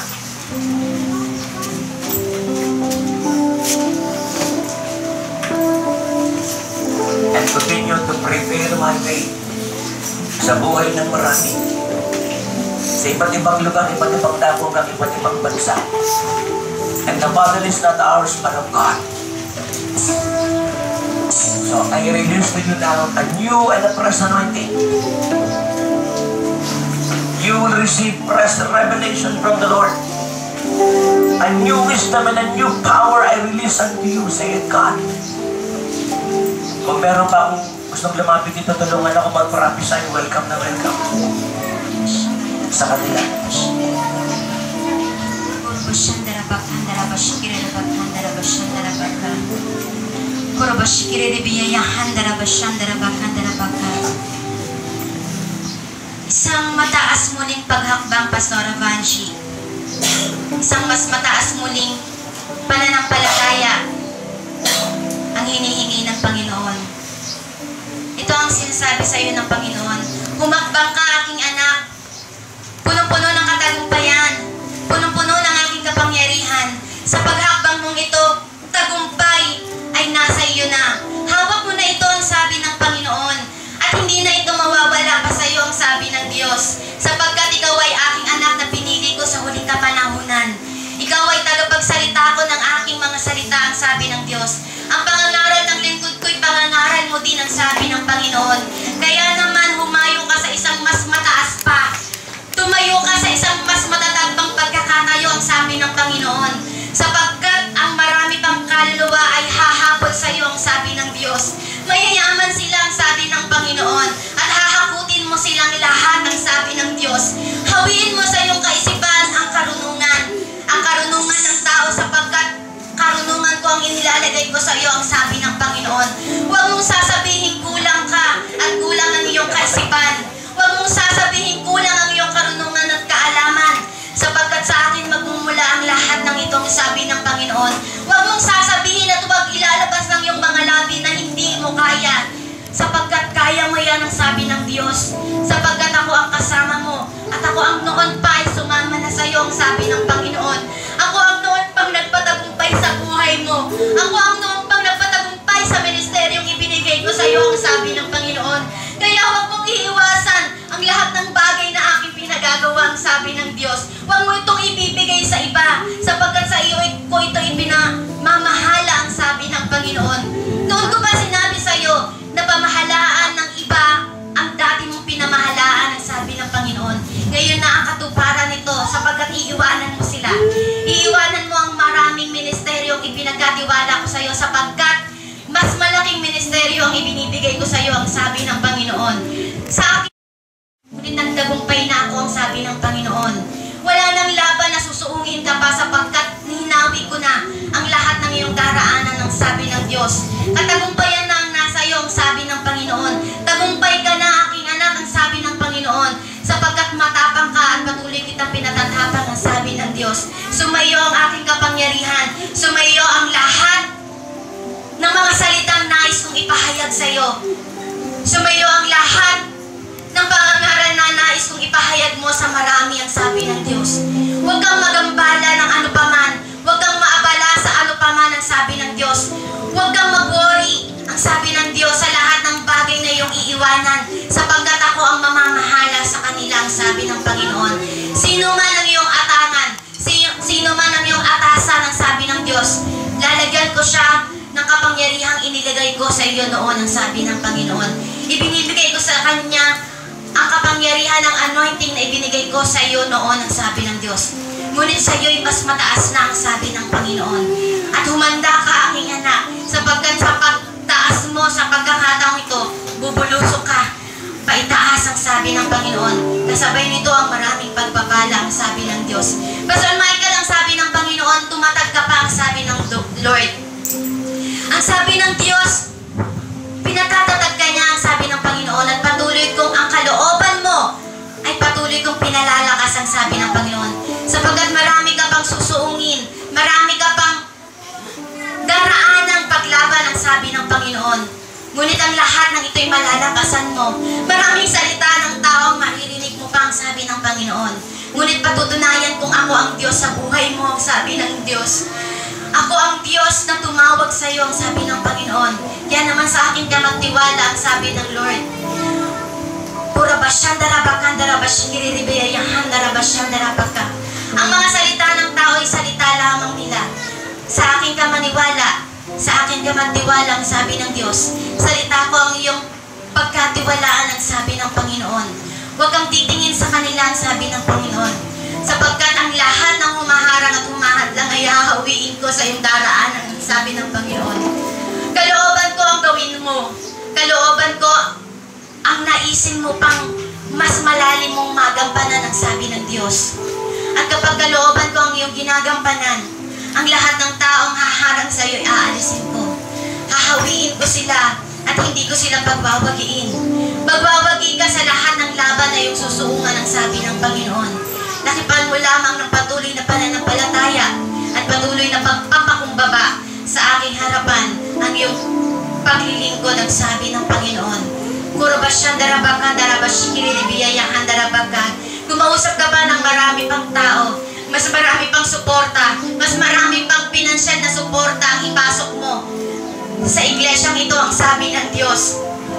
And continue to prepare my way sa buhay ng marami. Sa iba't ibang lugar, iba't ibang dapong, iba't ibang bansa. And the battle is not ours, but of God. So I release to you now a new and a fresh anointing. You will receive fresh revelation from the Lord. A new wisdom and a new power I release unto you, saith God. Kung meron pa akong gustong lumapit dito, tulungan ako mag-prophesy, welcome na welcome. Sa kanila. Isang mataas muling paghakbang, Pastor Vanshi. Isang mas mataas muling pananampalataya ang hinihingi ng Panginoon. Ito ang sinasabi sa iyo ng Panginoon. Humakbang ka, aking anak. Punong-puno ng katagumpayan. Punong-puno ng aking kapangyarihan. Sa paghakbang mong ito, tagumpay ay nasa iyo na. Hawak mo na ito, ang sabi ng Panginoon. At hindi na ito mawawala pa sa iyo, ang sabi ng Diyos. Sapagkat ikaw ay aking anak na pinili ko sa huling kapanahunan. Ikaw ay tagapagsalita ko ng aking mga salita, ang sabi ng Diyos. Ang pangangaral ng lingkod ko'y pangangaral mo din, ang sabi ng Panginoon. Kaya naman humayo ka sa isang mas mataas pa. Tumayo ka sa isang mas matatag pang pagkakatayo, ang sabi ng Panginoon. Sapagkat ang marami pang kaluluwa ay hahabol sa iyo, ang sabi ng Diyos. Mayayaman sila, ang sabi ng Panginoon. At hahakutin mo silang lahat, ang sabi ng Diyos. Hawiin mo sa iyong kaisipan ang karunungan. Ang karunungan ng tao, sapagkat karunungan ko ang inilalagay ko sa iyo, ang sabi ng Panginoon. Huwag mong sasabihin kulang ka at kulang ang iyong kaisipan. Huwag mong sasabihin kulang ang iyong karunungan at kaalaman, sapagkat sa akin magmumula ang lahat ng itong sabi ng Panginoon. Huwag mong sasabihin at huwag ilalabas ng iyong mga labi na hindi mo kaya, sapagkat kaya mo yan, ang sabi ng Diyos. Sapagkat ako ang kasama mo at ako ang noon pa ay sumama na sa iyo, ang sabi ng Panginoon. Ako ang noon pang nagpatagumpay sa buhay mo. Ako ang noon pang nagpatagumpay sa ministeryong ibinigay ko sa iyo, ang sabi ng Panginoon. Kaya huwag mong iiwasan ang lahat ng bagay na aking pinagagawa, ang sabi ng Diyos. Huwag mo itong ibibigay sa iba, sapagkat sa iyo ko ito ipinamamahala, ang sabi ng Panginoon. Noon ko pa sinabi sa iyo na pamahalaan ng iba ang dati mong pinamahalaan, ang sabi ng Panginoon. Ngayon na ang katuparan nito, sapagkat iiwanan mo sila. Iiwanan mo ang maraming ministeryong ipinagkatiwala ko sa iyo, sapagkat mas malaking ministeryo ang ibinibigay ko sa iyo, ang sabi ng Panginoon. Sa akin, ngunit nagtagumpay na ako, ang sabi ng Panginoon. Wala nang laban na susuungin ka pa, sapagkat hinawi ko na ang lahat ng iyong daraanan, ang sabi ng Diyos. Katagumpayan na ang nasa iyo, ang sabi ng Panginoon. Tagumpay ka na, aking anak, ang sabi ng Panginoon. Sapagkat matapang ka at patuloy kitang pinatatapang, ang sabi ng Diyos. Sumayo ang aking kapangyarihan. Sumayo ang lahat ng mga salitang nais kong ipahayag sa iyo. Sumayo ang lahat ng pangangaral na nais kong ipahayag mo sa marami, ang sabi ng Diyos. Huwag kang magambala ng ano paman. Huwag kang maabala sa ano paman, ang sabi ng Diyos. Huwag kang mag-worry, ang sabi ng Diyos, sa lahat ng bagay na iyong iiwanan, sapagkat ako ang mamamahala sa kanila. Panginoon. Sino man ang iyong atangan, sino, sino man ang iyong atasan, ang sabi ng Diyos, lalagyan ko siya ng kapangyarihang inilagay ko sa iyo noon, ang sabi ng Panginoon. Ibinibigay ko sa Kanya ang kapangyarihan ng anointing na ibinigay ko sa iyo noon, ang sabi ng Diyos. Ngunit sa iyo'y mas mataas na, ang sabi ng Panginoon. At humanda ka, aking anak, sapagkat sa pagtaas mo sa pagkakataong ito, bubulusok ka paitaas, ang sabi ng Panginoon. Kasabay nito ang maraming pagpapala, ang sabi ng Diyos. Pastor Michael, ang sabi ng Panginoon, tumatag ka pa, ang sabi ng Lord. Ang sabi ng Diyos, pinatatatag ka niya, ang sabi ng Panginoon, at patuloy kong ang kalooban mo ay patuloy kong pinalalakas, ang sabi ng Panginoon. Sapagkat marami ka pang susuungin, marami ka pang daraan ng paglaban, ang sabi ng Panginoon. Ngunit ang lahat ng ito'y malalakasan mo. Maraming salita ng taong maririnig mo pa, ang sabi ng Panginoon. Ngunit patutunayan kung ako ang Diyos sa buhay mo, ang sabi ng Diyos. Ako ang Diyos na tumawag sa iyo, ang sabi ng Panginoon. Yan naman sa akin ka magtiwala, ang sabi ng Lord. Pura Ang mga salita ng tao ay salita lamang nila. Sa akin ka maniwala, sa akin ka magtiwala, ang sabi ng Diyos. Salita ko ang iyong pagkatiwalaan, ang sabi ng Panginoon. Huwag kang titingin sa kanila, ang sabi ng Panginoon. Sapagkat ang lahat ng humaharang at humahadlang ay hahawiin ko sa iyong daraanan, ang sabi ng Panginoon. Kalooban ko ang gawin mo. Kalooban ko ang naisin mo pang mas malalim mong magampanan, ang sabi ng Diyos. At kapag kalooban ko ang iyong ginagampanan, ang lahat ng taong haharang sa iyo ay aalisin ko. Hahawiin ko sila at hindi ko sila pagbawagiin. Magbawagi ka sa lahat ng laban na iyong susuungan, ang sabi ng Panginoon. Lakipan mo lamang ng patuloy na pananampalataya at patuloy na pagpapakumbaba sa aking harapan ang iyong paglilingkod, ang sabi ng Panginoon. Kurubasyan darabaka, darabashikiribiyayang darabaka. Kumausap ka ba ng marami pang tao, mas marami pang suporta, mas marami pang pinansyal na suporta ang ipasok mo sa iglesyang ito, ang sabi ng Diyos.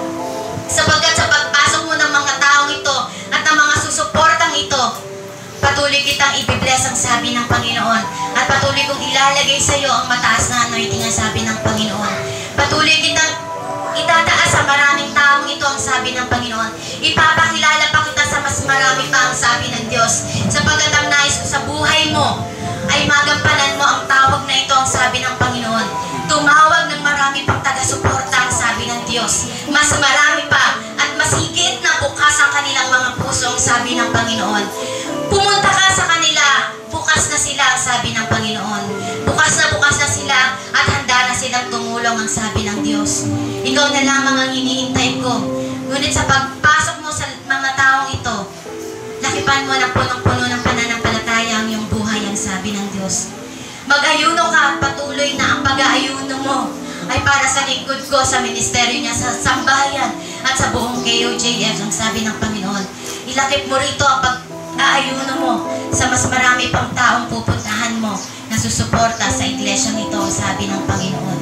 Sapagkat sa pagpasok mo ng mga taong ito at ng mga susuportang ito, patuloy kitang ibibless, ang sabi ng Panginoon. At patuloy kong ilalagay sa iyo ang mataas na anointing, ang sabi ng Panginoon. Patuloy kitang itataas sa maraming taong ito, ang sabi ng Panginoon. Ipapakilala pa kita sa mas marami pa, ang sabi ng Diyos. Sapagkat ang nais ko sa buhay mo ay magampanan mo ang tawag na ito, ang sabi ng Panginoon. Tumawag ng marami pang taga-suporta, ang sabi ng Diyos. Mas marami pa at mas higit na bukas ang kanilang mga puso, ang sabi ng Panginoon. Pumunta ka sa kanila, bukas na sila, ang sabi ng Panginoon. Bukas na bukas na sila at handa na silang tumulong, ang sabi ng Diyos. Ikaw na lamang ang hinihintay ko. Ngunit sa pagpasok mo sa mga taong ito, lakipan mo ng punong-puno ng pananampalataya ang iyong buhay, ang sabi ng Diyos. Mag-ayuno ka at patuloy na ang pag-aayuno mo ay para sa lingkod ko sa ministeryo niya sa sambahayan at sa buong K O J F, ang sabi ng Panginoon. Ilakip mo rito ang pag-aayuno mo sa mas marami pang taong pupuntahan mo na susuporta sa iglesyang ito, ang sabi ng Panginoon.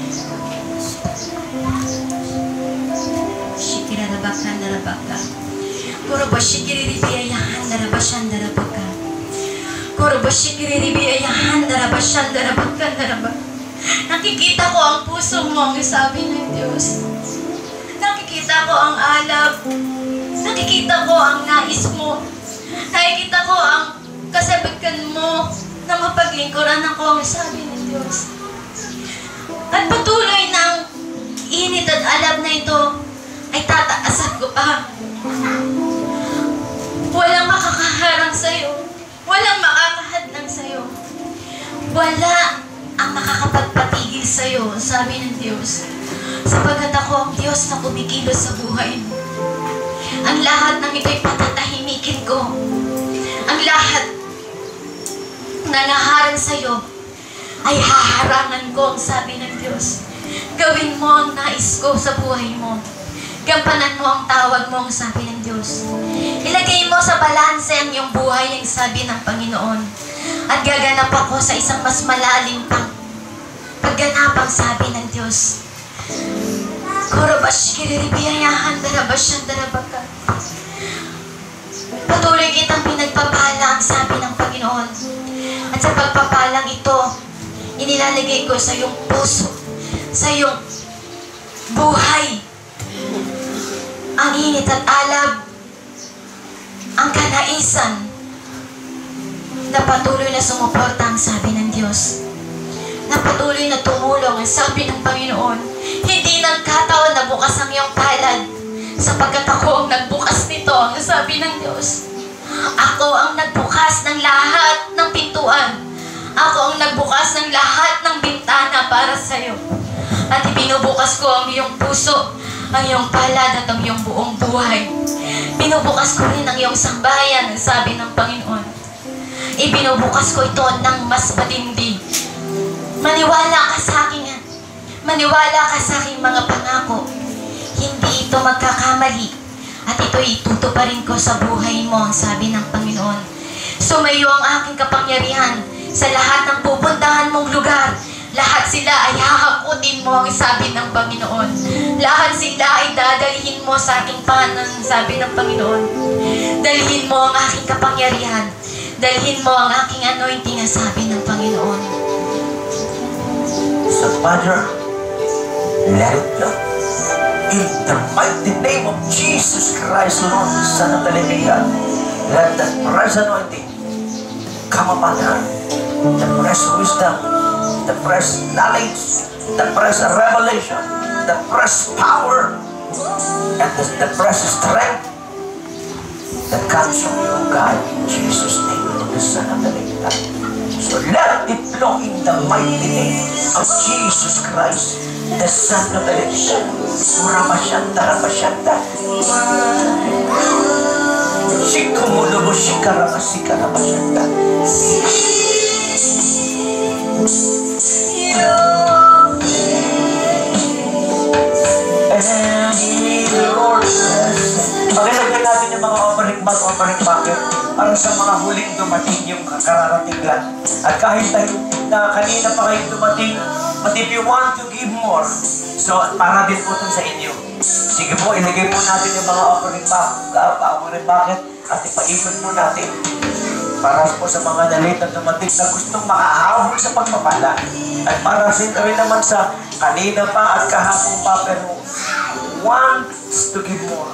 Shikirarabakan darabaka. Kuruba shikiriribiyayahan darabashan darabaka. Kuruba shikiriribiyayahan darabashan darabakan darabaka. Nakikita ko ang puso mo, ang sabi ng Diyos. Nakikita ko ang alab. Nakikita ko ang nais mo. Nakikita ko ang kasabikan mo na mapaglingkuran ako, ang sabi ng Diyos. At patuloy ng init at alab na ito ay tataasan ko pa. Walang makakaharang sa'yo. Walang makakahadlang sa'yo. Wala ang makakapagpatigil sa'yo, sabi ng Diyos. Sapagkat ako ang Diyos na kumikilos sa buhay mo. Ang lahat ng ito'y patatahimikin ko. Ang lahat na naharang sa'yo ay haharangan ko, ang sabi ng Diyos. Gawin mo ang nais ko sa buhay mo. Gampanan mo ang tawag mo, ang sabi ng Diyos. Ilagay mo sa balanse ang iyong buhay, ang sabi ng Panginoon. At gaganap ako sa isang mas malalim pang pagganapang, sabi ng Diyos. Patuloy kitang pinagpapala, ang sabi ng Panginoon. At sa pagpapalang ito, inilalagay ko sa iyong puso, sa iyong buhay, ang init at alab, ang kanaisan, na patuloy na sumuporta, ang sabi ng Diyos. Na patuloy na tumulong, ang sabi ng Panginoon. Hindi nagkataon na bukas ang iyong palad, sapagkat ako ang nagbukas nito, ang sabi ng Diyos. Ako ang nagbukas ng lahat ng pintuan. Ako ang nagbukas ng lahat ng bintana para sa iyo. At ibinubukas ko ang iyong puso, ang iyong palad at ang iyong buong buhay. Binubukas ko rin ang iyong sambahayan, ang sabi ng Panginoon. Ibinubukas ko ito ng mas matindi. Maniwala ka sa akin, maniwala ka sa aking mga pangako. Hindi ito magkakamali at ito'y itutuparin ko sa buhay mo, ang sabi ng Panginoon. Sumayo ang aking kapangyarihan sa lahat ng pupuntahan mong lugar. Lahat sila ay hahakutin mo, ang sabi ng Panginoon. Lahat sila ay dadalhin mo sa aking panan, sabi ng Panginoon. Dalhin mo ang aking kapangyarihan. Dalhin mo ang aking anointing, ang sabi ng Panginoon. So Father, let it go. In the mighty name of Jesus Christ, Lord, Son of the living God, let that fresh anointing come upon her. The fresh wisdom, the fresh knowledge, the fresh revelation, the fresh power, and the, the fresh strength that comes from you, God, in Jesus' name, the Son of the living God. So let it flow in the mighty name of Jesus Christ, the Son of the living God. Murabashanta, rabashanta. Shikumulobo, shikarabashika, rabashanta. And Lord, pakilagyan natin yung mga offering bag, offering bucket para sa mga huling dumating yung kararating lang. At kahit tayo na kanina pa kayo dumating, but if you want to give more, so para din po ito sa inyo. Sige po, ilagay po natin yung mga offering bag, uh, offering bucket at ipaikot po natin para po sa mga nalit na dumating na gustong makahabol sa pagpapala. At para sin rin naman sa kanina pa at kahapon pa pero wants to give more.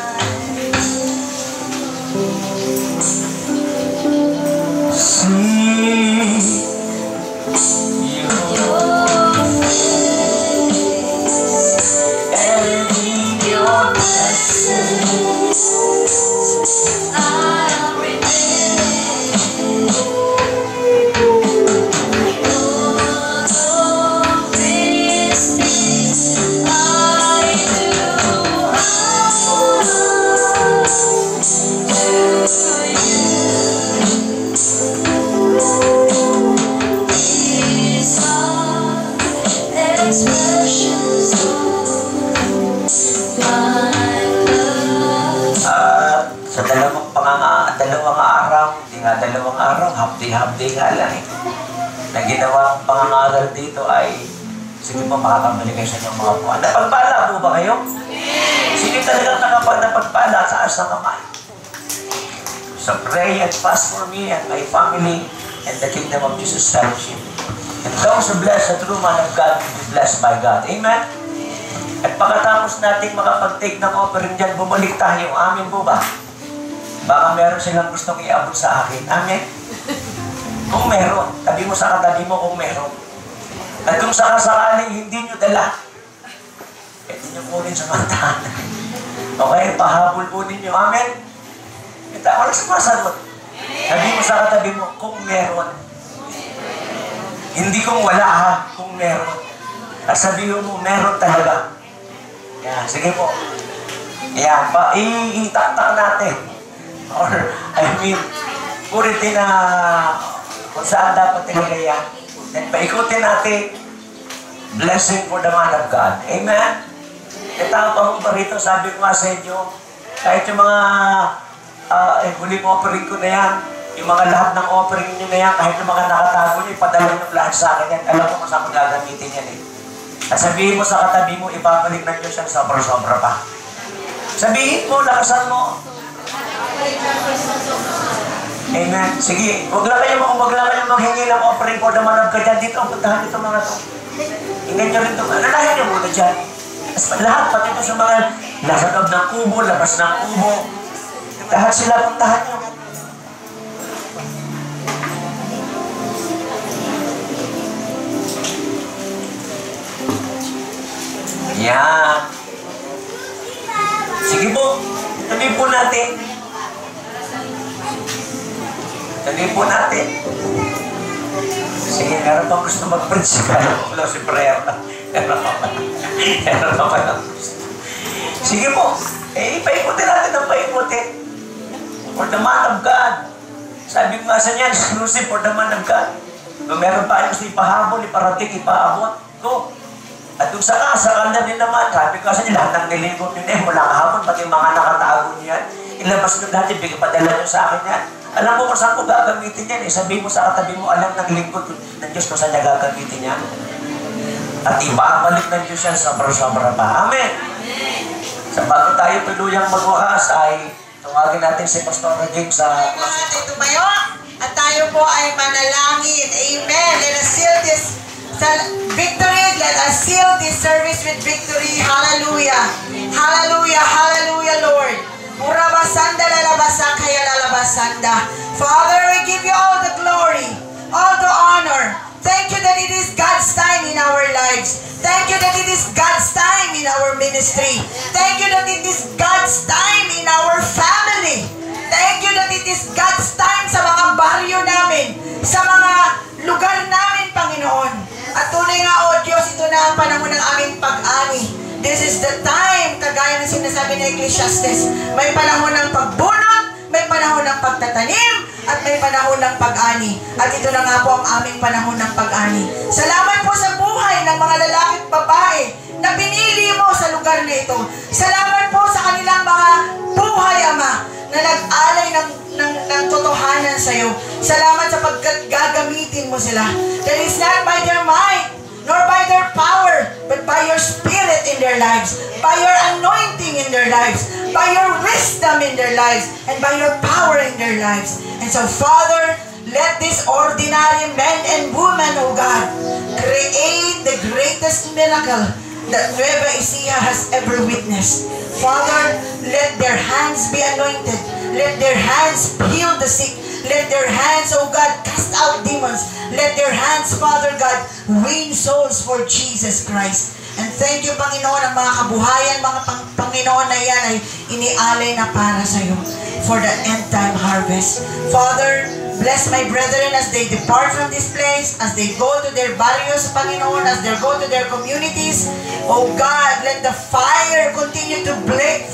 See you and in your presence I'll remain. All of these things I do to you. These are expressions of my love. At sa dalawang panganga, dalawang araw, hindi nga dalawang araw, hapdi-hapdi nga lang eh. Na ginawang pangangaral dito ay sige po, makakabalik kayo sa inyong mga buwan. Napagpala po ba kayo? Sino talagang nakapag napagpala sa asang kamay? So pray and fast for me and my family and the kingdom of Jesus fellowship. And those who bless the true man of God will be blessed by God. Amen? At pagkatapos nating makapag-take ng offering dyan, bumalik tayo. Amen po ba? Baka meron silang gustong iabot sa akin. Amen? Kung meron, tabi mo sa katabi mo kung meron. At kung sakasakaling hindi nyo dala, pwede nyo kunin sa mantahan. Okay? Pahabol po ninyo. Amen? Ito, wala sumasagot. Sabi mo sa katabi mo, kung meron. Hindi kung wala ha, kung meron. At sabihin mo, meron talaga. Yan, sige po. Yan, pa, i-itaktak natin. Or, I mean, puritin na kung saan dapat ilagay yan. Then, paikutin natin, blessing for the man of God. Amen? Itapang pa rito, sabi ko nga sa inyo, kahit yung mga uh, eh, huling offering ko na yan, yung mga lahat ng offering nyo na yan, kahit yung mga nakatago nyo, ipadala nyo lahat sa akin yan. Alam mo kung saan magagamitin yan eh. At sabihin mo sa katabi mo, ibabalik ng Diyos yan sobra-sobra pa. Sabihin mo, lakasan mo. Amen. Sige, huwag lang kayo, huwag lang kayo maghingi ng offering for the man of God dyan. Dito, puntahan dito mga to. Tingnan nyo rin ito. Nanahin nyo muna dyan. Lahat, pati ito sa mga nasa loob ng kubo, labas ng kubo. Lahat sila puntahan nyo. Yan. Sige po, tabi po natin. Tabi po natin. Sige, meron pa gusto mag-preach. Wala si prayer na. Meron pa pala gusto. Sige po, eh, ipaikutin natin ang paikutin. For the man of God. Sabi ko nga sa niyan, exclusive for the man of God. Kung meron pa gusto ipahabol, iparating, ipaabot, go. At kung saka, saka na din naman, sabi ko sa niya, lahat ng nilingkot nyo na eh, mula kahapon, pati mga nakatago niyan, ilabas nyo dati, bigyan padala nyo sa akin yan. Alam mo kung saan ko gagamitin yan eh, sabihin mo sa katabi mo, alam ng lingkod ng Diyos kung saan niya gagamitin yan. At ibabalik ng Diyos yan sobra-sobra pa. Amen! Sa bago tayo tuluyang magwakas ay tawagin natin si Pastor James sa... Natin tumayo at tayo po ay manalangin. Amen! Let us seal this victory. Let us seal this service with victory. Hallelujah. Hallelujah. Hallelujah, Lord. Urabasanda lalabasa kaya lalabasanda. Father, we give you all the glory, all the honor. Thank you that it is God's time in our lives. Thank you that it is God's time in our ministry. Thank you that it is God's time in our family. Thank you that it is God's time sa mga baryo namin, sa mga lugar namin, Panginoon. At tunay nga, O Diyos, ito na ang panahon ng aming pag-ani. This is the time, kagaya ng sinasabi ng Ecclesiastes, may panahon ng pagbunot, may panahon ng pagtatanim, at may panahon ng pag-ani. At ito na nga po ang aming panahon ng pag-ani. Salamat po sa buhay ng mga lalaki at babae na pinili mo sa lugar na ito. Salamat po sa kanilang mga buhay, Ama, na nag-alay ng, ng, ng totohanan sa iyo. Salamat sa paggagamitin mo sila. That is not by their might, nor by their power, but by your Spirit in their lives, by your anointing in their lives, by your wisdom in their lives, and by your power in their lives. And so, Father, let this ordinary men and women, O God, create the greatest miracle that Nueva Ecija has ever witnessed. Father, let their hands be anointed. Let their hands heal the sick. Let their hands, oh God, cast out demons. Let their hands, Father God, win souls for Jesus Christ. And thank you, Panginoon, ang mga kabuhayan, mga pang Panginoon na yan ay inialay na para sa iyo for the end time harvest. Father, bless my brethren as they depart from this place, as they go to their barrios, Panginoon, as they go to their communities. Oh God, let the fire continue to blaze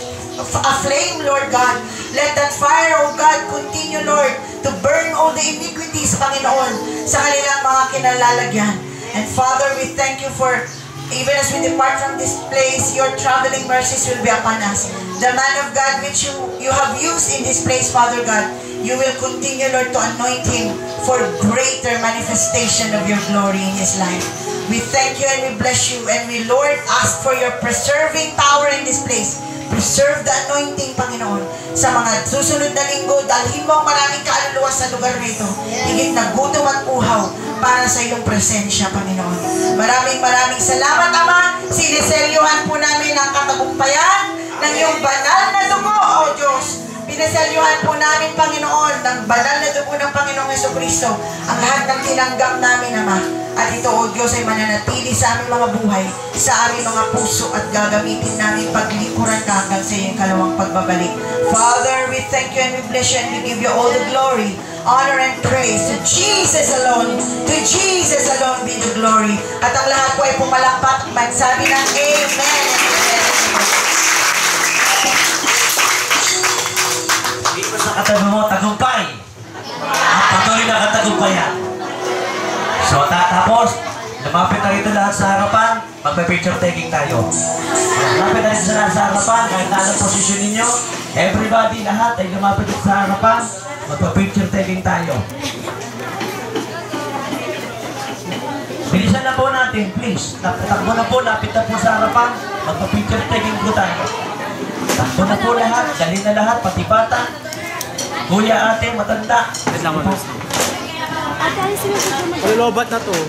a flame, Lord God. Let that fire, oh God, continue, Lord, to burn all the iniquities, Panginoon, sa kanilang mga kinalalagyan. And Father, we thank you for, even as we depart from this place, your traveling mercies will be upon us. The man of God which you, you have used in this place, Father God, you will continue, Lord, to anoint him for greater manifestation of your glory in his life. We thank you and we bless you, and we, Lord, ask for your preserving power in this place. Preserve the anointing, Panginoon, sa mga susunod na linggo. Dalhin mo ang maraming kaluluwa sa lugar na ito. Higit na gutom at uhaw para sa iyong presensya, Panginoon. Maraming maraming salamat, Ama. Siniselyuhan po namin ang katagumpayan ng iyong banal na dugo, O Diyos. Pinaselyuhan po namin, Panginoon, ng banal na dugo ng Panginoong Jesucristo ang lahat ng tinanggap namin, Ama. At ito, O Diyos, ay mananatili sa aming mga buhay, sa aming mga puso, at gagamitin namin paglikuran ka hanggang sa iyong kalawang pagbabalik. Father, we thank you and we bless you and we give you all the glory, honor, and praise. To Jesus alone, to Jesus alone be the glory. At ang lahat po ay pumalakpak at magsabi ng Amen. Dito sa katabi mo, tagumpay. At patuloy na katagumpayan. So, tapos, lumapit na rito lahat sa harapan, magpa-picture taking tayo. Lumapit na rito sa lahat sa harapan, kahit na anong posisyon ninyo, everybody, lahat ay lumapit dito sa harapan, magpa-picture taking tayo. Bilisan na po natin, please. Takbo na po, lapit na po sa harapan, magpa-picture taking po tayo. Takbo na po lahat, dali na lahat, pati bata. Kuya, ate, matanda. Wait lang, wala. Palilobat na to.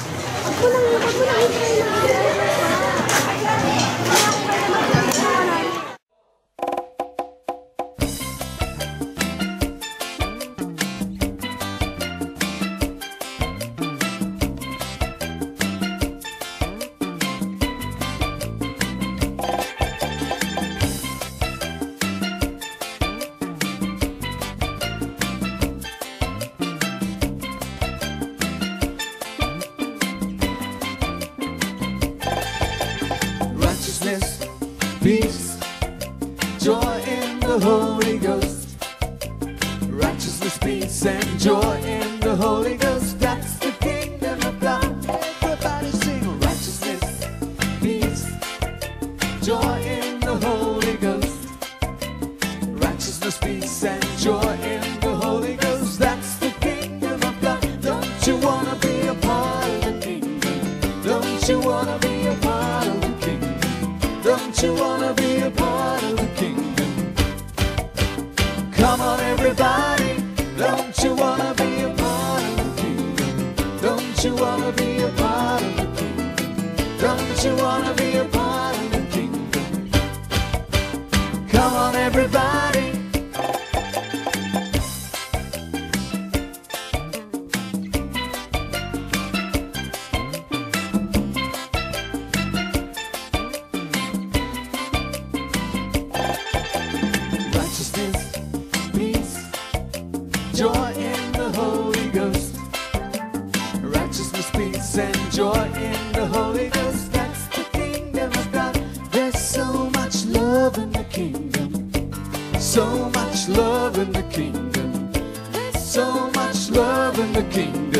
Righteousness, peace, joy in the Holy Ghost. Righteousness, peace, and joy in the Holy Ghost. That's the kingdom of God. Everybody sing. Righteousness, peace, joy in the Holy Ghost. Righteousness, peace, and joy in the Holy Ghost. That's the kingdom of God. Don't you wanna be a part of the kingdom? Don't you wanna be a part of the kingdom? Don't you wanna be a part of the kingdom? Come on everybody, don't you wanna be a part of the kingdom? Don't you wanna be a part of the kingdom? Don't you wanna be a part of the kingdom? Come on everybody. Righteousness, peace, joy in the Holy Ghost. Righteousness, peace, and joy in the Holy Ghost. That's the kingdom of God. There's so much love in the kingdom. So much love in the kingdom. There's so much love in the kingdom.